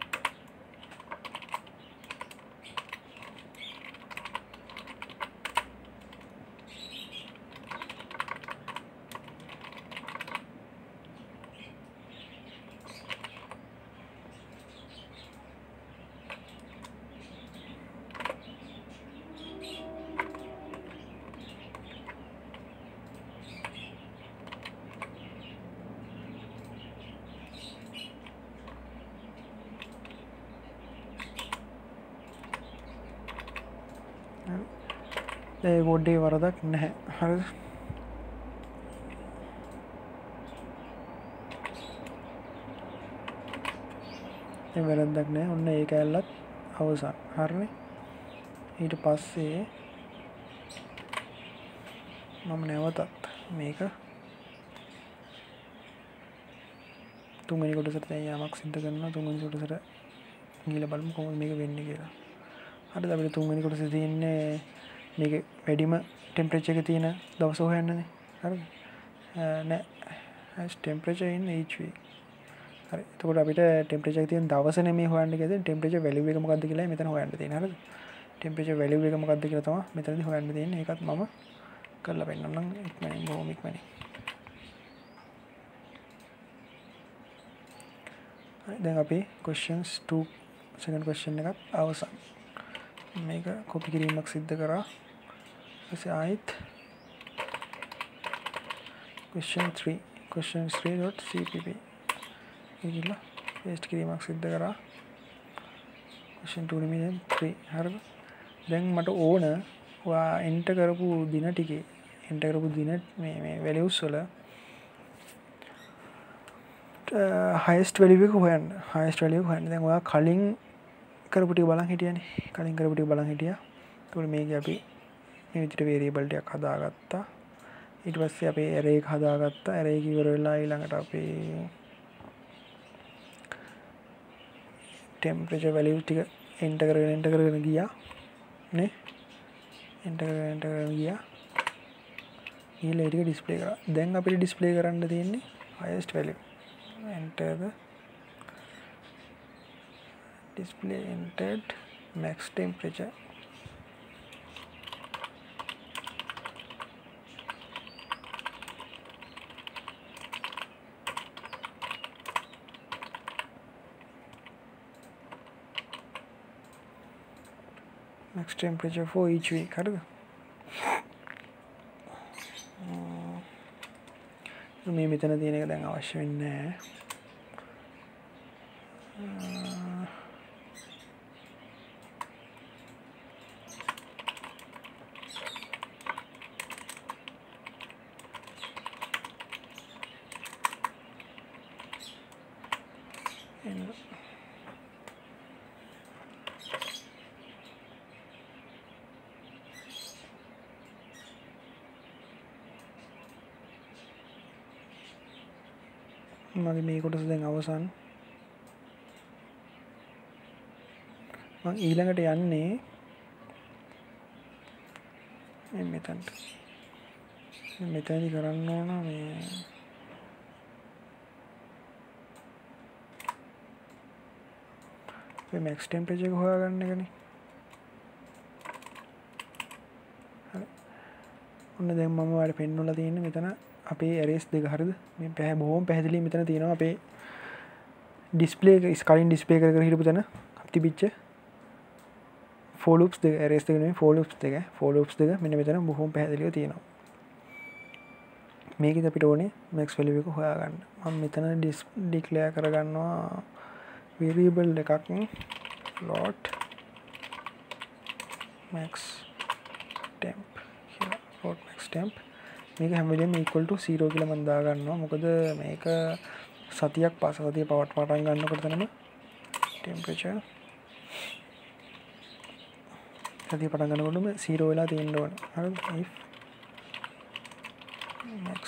ඒ ගොඩේ වරදක් නැහැ. හරිද? ඒ වැරද්දක් නැහැ. ඔන්න ඒක ඇල්ලත් අවසන්. හරිනේ. ඊට පස්සේ මම නැවතත් මේක තුන්වෙනි කොටසට දැන් යමක් සිද්ධ කරනවා. තුන්වෙනි කොටසට ගිහලා බලමු කොහොමද මේක වෙන්නේ කියලා. හරිද? අපිට තුන්වෙනි කොටසේ තියෙන්නේ මේක වැඩිම ටෙම්පරේචර් එක තියෙන දවස හොයන්නනේ. හරිද? නෑ has temperature in each week. හරි. එතකොට අපිට ටෙම්පරේචර් එක තියෙන දවස නෙමෙයි හොයන්න කියලා ටෙම්පරේචර් වැලියු එක මොකක්ද කියලා මෙතන හොයන්න තියෙන්නේ. හරිද? ටෙම්පරේචර් වැලියු එක මොකක්ද කියලා තමයි මෙතනදී හොයන්න තියෙන්නේ. ඒකත් මම කරලා පෙන්නන්නම් ඉක්මනින් බොහොම ඉක්මනින්. හරි දැන් අපි questions 2 second question එකත් අවසන්. මේක කොපි කිරීමක් සිද්ධ කරා. ඊපස්සේ ආයෙත් question 3.cpp ඒකilla paste කිරීමක් සිද්ධ කරා. question 2 නෙමෙයි දැන් 3. හරිද? දැන් මට ඕන ඔයා enter කරපු දින ටිකේ enter කරපු දින මේ values වල highest value එක හොයන්න. highest value එක හොයන්න. දැන් ඔයා කලින් කරපු ටික බලන් හිටියානේ. කලින් කරපු ටික බලන් හිටියා. ඒකෝල මේක අපි මේ විදිහට variable ටිකක් හදාගත්තා. ඊට පස්සේ අපි array එක හදාගත්තා. array එක ඉවර වෙලා ඊළඟට අපි temperature value ටික enter කරගෙන ගියා. නේ? enter කරගෙන ගියා. ඊළඟ ඒ ටික display කරා. දැන් අපිට display කරන්න තියෙන්නේ highest value. enter the display entered max temperature. max temperature for each week. හරිද? මේ මෙතන තියෙන එක දැන් අවශ්‍ය වෙන්නේ නැහැ. මගේ මේ කොටස දැන් අවසන්. මම ඊළඟට යන්නේ මෙතනට. මෙතනදි කරන්න ඕන මේ max temperature එක හොයාගන්න එකනේ. හරි. ඔන්න දැන් මම ඔයාලට පෙන්වලා තියෙන්නේ මෙතන අපේ arrays දෙක. හරිද? මේ බොහොම පැහැදිලි මෙතන තියෙනවා අපේ display එක කලින් display කර හිටපු තැන තිබිච්ච for loops දෙක arrays දෙක නෙමෙයි for loops දෙක මෙන්න මෙතන බොහොම පැහැදිලිව තියෙනවා. මේකෙද අපිට ඕනේ max value එක හොයාගන්න. මම මෙතන ඩික්ලෙයාර් කරගන්නවා variable එකක් float max temp කියලා. float max temp මේක හැම වෙලේම equal to 0 කියලා මම දා ගන්නවා. මොකද මේක සතියක් පස්සේ සතිය පටන් ගන්නකොට තමයි temperature සතිය පටන් ගන්නකොටම 0 වෙලා තියෙන්න ඕන. හරිද? if max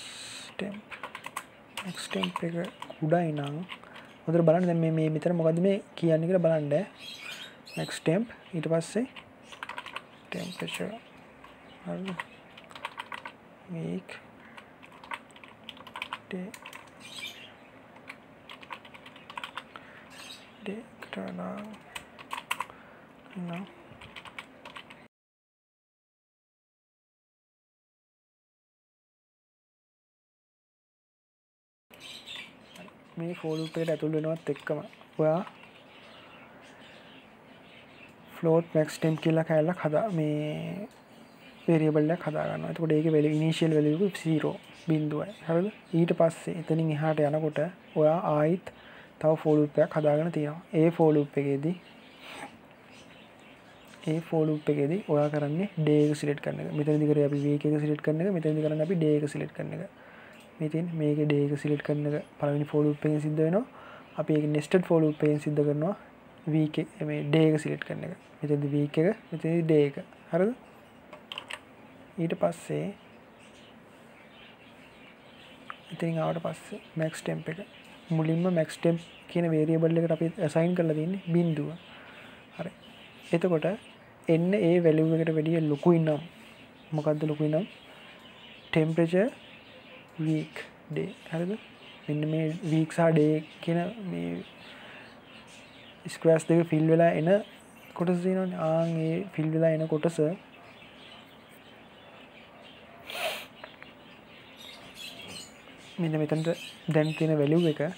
temp එක කුඩායි නම් හොඳට බලන්න දැන් මේ මෙතන මොකද්ද මේ කියන්නේ කියලා බලන්න. max temp ඊට පස්සේ temperature හරිද? week day කරනවා නෝ මේ for loop එකට ඇතුල් වෙනවත් එක්කම ඔයා float max temp කියලා කැලලක් හදා මේ variable එකක් හදා ගන්නවා. එතකොට ඒකේ value initial value එක 0 බිංදුවයි. හරිද? ඊට පස්සේ එතනින් එහාට යනකොට ඔයා ආයිත් තව for loop එකක් හදාගෙන තියෙනවා. ඒ for loop එකේදී ඔයා කරන්නේ day එක select කරන එක. මෙතනදී කරේ අපි week එක select කරන එක. මෙතනදී කරන්නේ අපි day එක select කරන එක. මෙතෙන් මේකේ day එක select කරන එක පළවෙනි for loop එකෙන් සිද්ධ වෙනවා. අපි ඒක nested for loop එකෙන් සිද්ධ කරනවා week මේ day එක select කරන එක. මෙතනදී week එක, මෙතනදී day එක. හරිද? ඊට පස්සේ ඉතින් ආවට පස්සේ max temp එක මුලින්ම max temp කියන variable එකට අපි assign කරලා තියෙන්නේ බිංදුව. හරි. එතකොට එන්නේ ඒ value එකට වැඩිය ලොකුයි නම් මොකද්ද ලොකුයි නම් temperature week day. හරිද? මෙන්න මේ week සහ day කියන මේ squares දෙක fill වෙලා එන කොටස තියෙනවනේ. ආන් ඒ fill වෙලා එන කොටස මෙන්න මෙතනට දැන් තියෙන value එක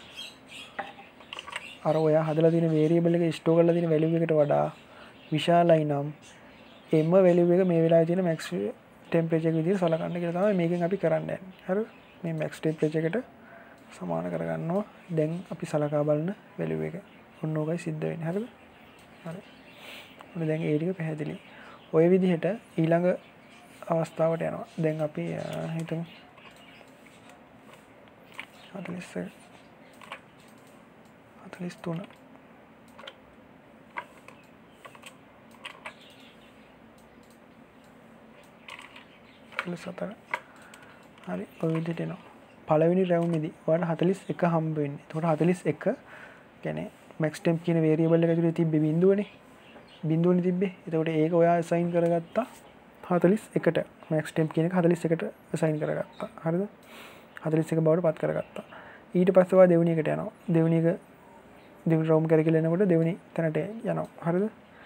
අර ඔයා හදලා තියෙන variable එක store කරලා තියෙන value එකට වඩා විශාලයි නම් එම value එක මේ වෙලාවේ තියෙන max temperature එක විදිහට සලකන්න කියලා තමයි මේකෙන් අපි කරන්න යන්නේ. හරිද? මේ max temperature එකට සමාන කරගන්නවා දැන් අපි සලකා බලන value එක. ඔන්න ඕකයි සිද්ධ වෙන්නේ. හරිද? හරි. ඔන්න දැන් ඒ ටික පැහැදිලි. ඔය විදිහට ඊළඟ අවස්ථාවට යනවා. දැන් අපි හිතමු 43 44 හරි ඔය විදිහට එනවා. පළවෙනි රැවුමේදී ඔයාලට 41 හම්බ වෙන්නේ. එතකොට 41 කියන්නේ max temp කියන variable එක ඇතුලේ තිබ්බේ බිංදුවනේ. බිංදුවනේ තිබ්බේ. එතකොට ඒක ඔයා assign කරගත්තා 41ට. max temp කියන එක 41ට assign කරගත්තා. හරිද? 41 බවට පත් කරගත්තා. ඊට පස්සේ ඔයා දෙවෙනි එකට යනවා. දෙවෙනි රවුම් කරගෙන යනකොට දෙවෙනි තැනට යනවා. හරිද?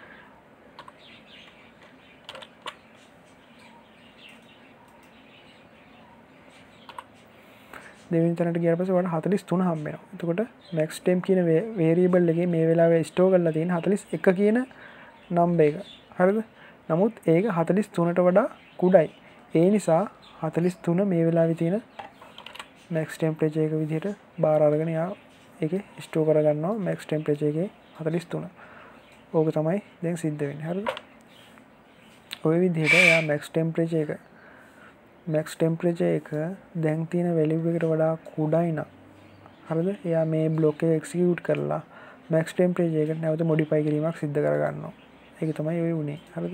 දෙවෙනි තැනට ගියාට පස්සේ ඔයාලට 43 හම්බ වෙනවා. එතකොට max temp කියන variable එකේ මේ වෙලාවේ store කරලා තියෙන 41 කියන number එක. හරිද? නමුත් ඒක 43ට වඩා කුඩායි. ඒ නිසා 43 මේ වෙලාවේ තියෙන max temperature එක විදිහට බාර අරගෙන යා ඒකේ store කරගන්නවා max temperature එකේ 43. ඕක තමයි දැන් සිද්ධ වෙන්නේ. හරිද? ඔය විදිහට යා max temperature එක දැන් තියෙන value එකට වඩා කුඩායි නම් හරිද? එයා මේ block එක execute කරලා max temperature එකට නැවත modify කිරීමක් සිද්ධ කරගන්නවා. ඒක තමයි ඔය උනේ. හරිද?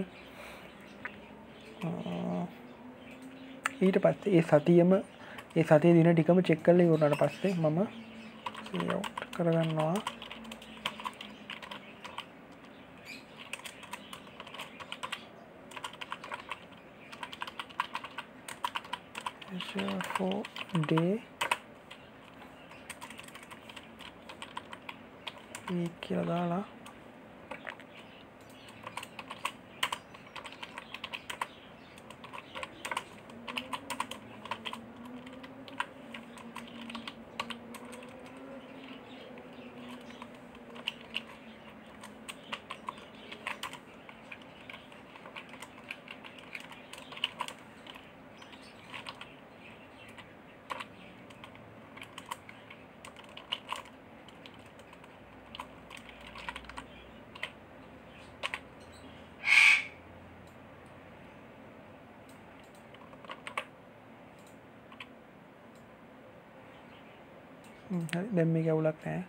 ඊට පස්සේ ඒ සතියේ දින ටිකම check කරලා ඉවරනාට පස්සේ මම save out කරගන්නවා. for day week කියලා දාලා හරි දැන් මේක අවුලක් නැහැ.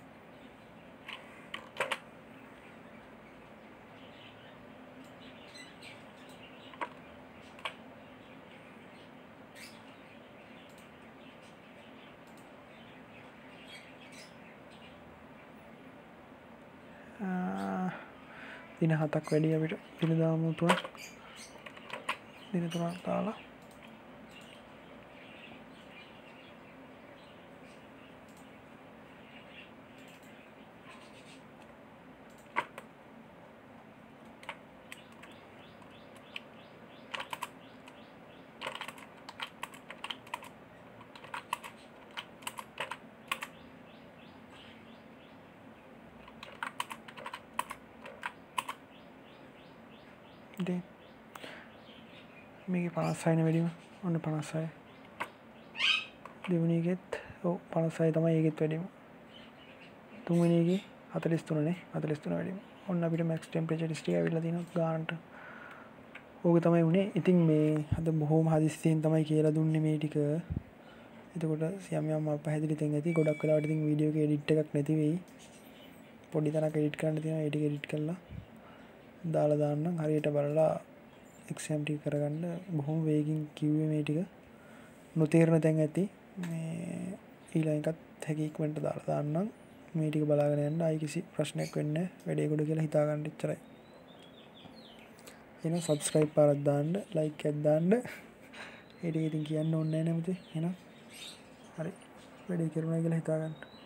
දින 7ක් වැඩි අපිට දින දාමු 3ක් දින 3ක් දාලා ඉතින් මේකේ 56 නේ වැඩිම ඔන්න 56 දෙවෙනි එකෙත් ඔව් 56 තමයි ඒකෙත් වැඩිම තුන්වෙනි එකේ 43 නේ 43 වැඩිම ඔන්න අපිට මැක්ස් ටෙම්පරේචර් ටික ඇවිල්ලා තියෙනවා ගානට ඕක තමයි උනේ ඉතින් මේ අද බොහොම හදිස්සියෙන් තමයි කියලා දුන්නේ මේ ටික එතකොට යම් පැහැදිලි තැන් ඇති ගොඩක් වෙලාවට ඉතින් වීඩියෝ එකේ එඩිට් එකක් නැති වෙයි පොඩි තරක් එඩිට් කරන්න තියෙනවා ඒ ටික එඩිට් කරලා දාලා දාන්නම් හරියට බලලා එක්සෑම් ටික කරගන්න බොහොම වේගින් කිව්වේ මේ ටික නොතේරෙන තැන් ඇති මේ ඊළඟ එකත් හැකි ඉක්මනට දාලා දාන්නම් මේ ටික බලාගෙන යන්න ආයි කිසි ප්‍රශ්නයක් වෙන්නේ නැහැ වැඩේ ගොඩ කියලා හිතා ගන්න ඉච්චරයි එහෙනම් subscribe පාරක් දාන්න like එකක් දාන්න ඒ ටික ඉතින් කියන්න ඕනේ නැහැ නේද එහෙනම් හරි වැඩේ කරුණා කියලා හිතා ගන්න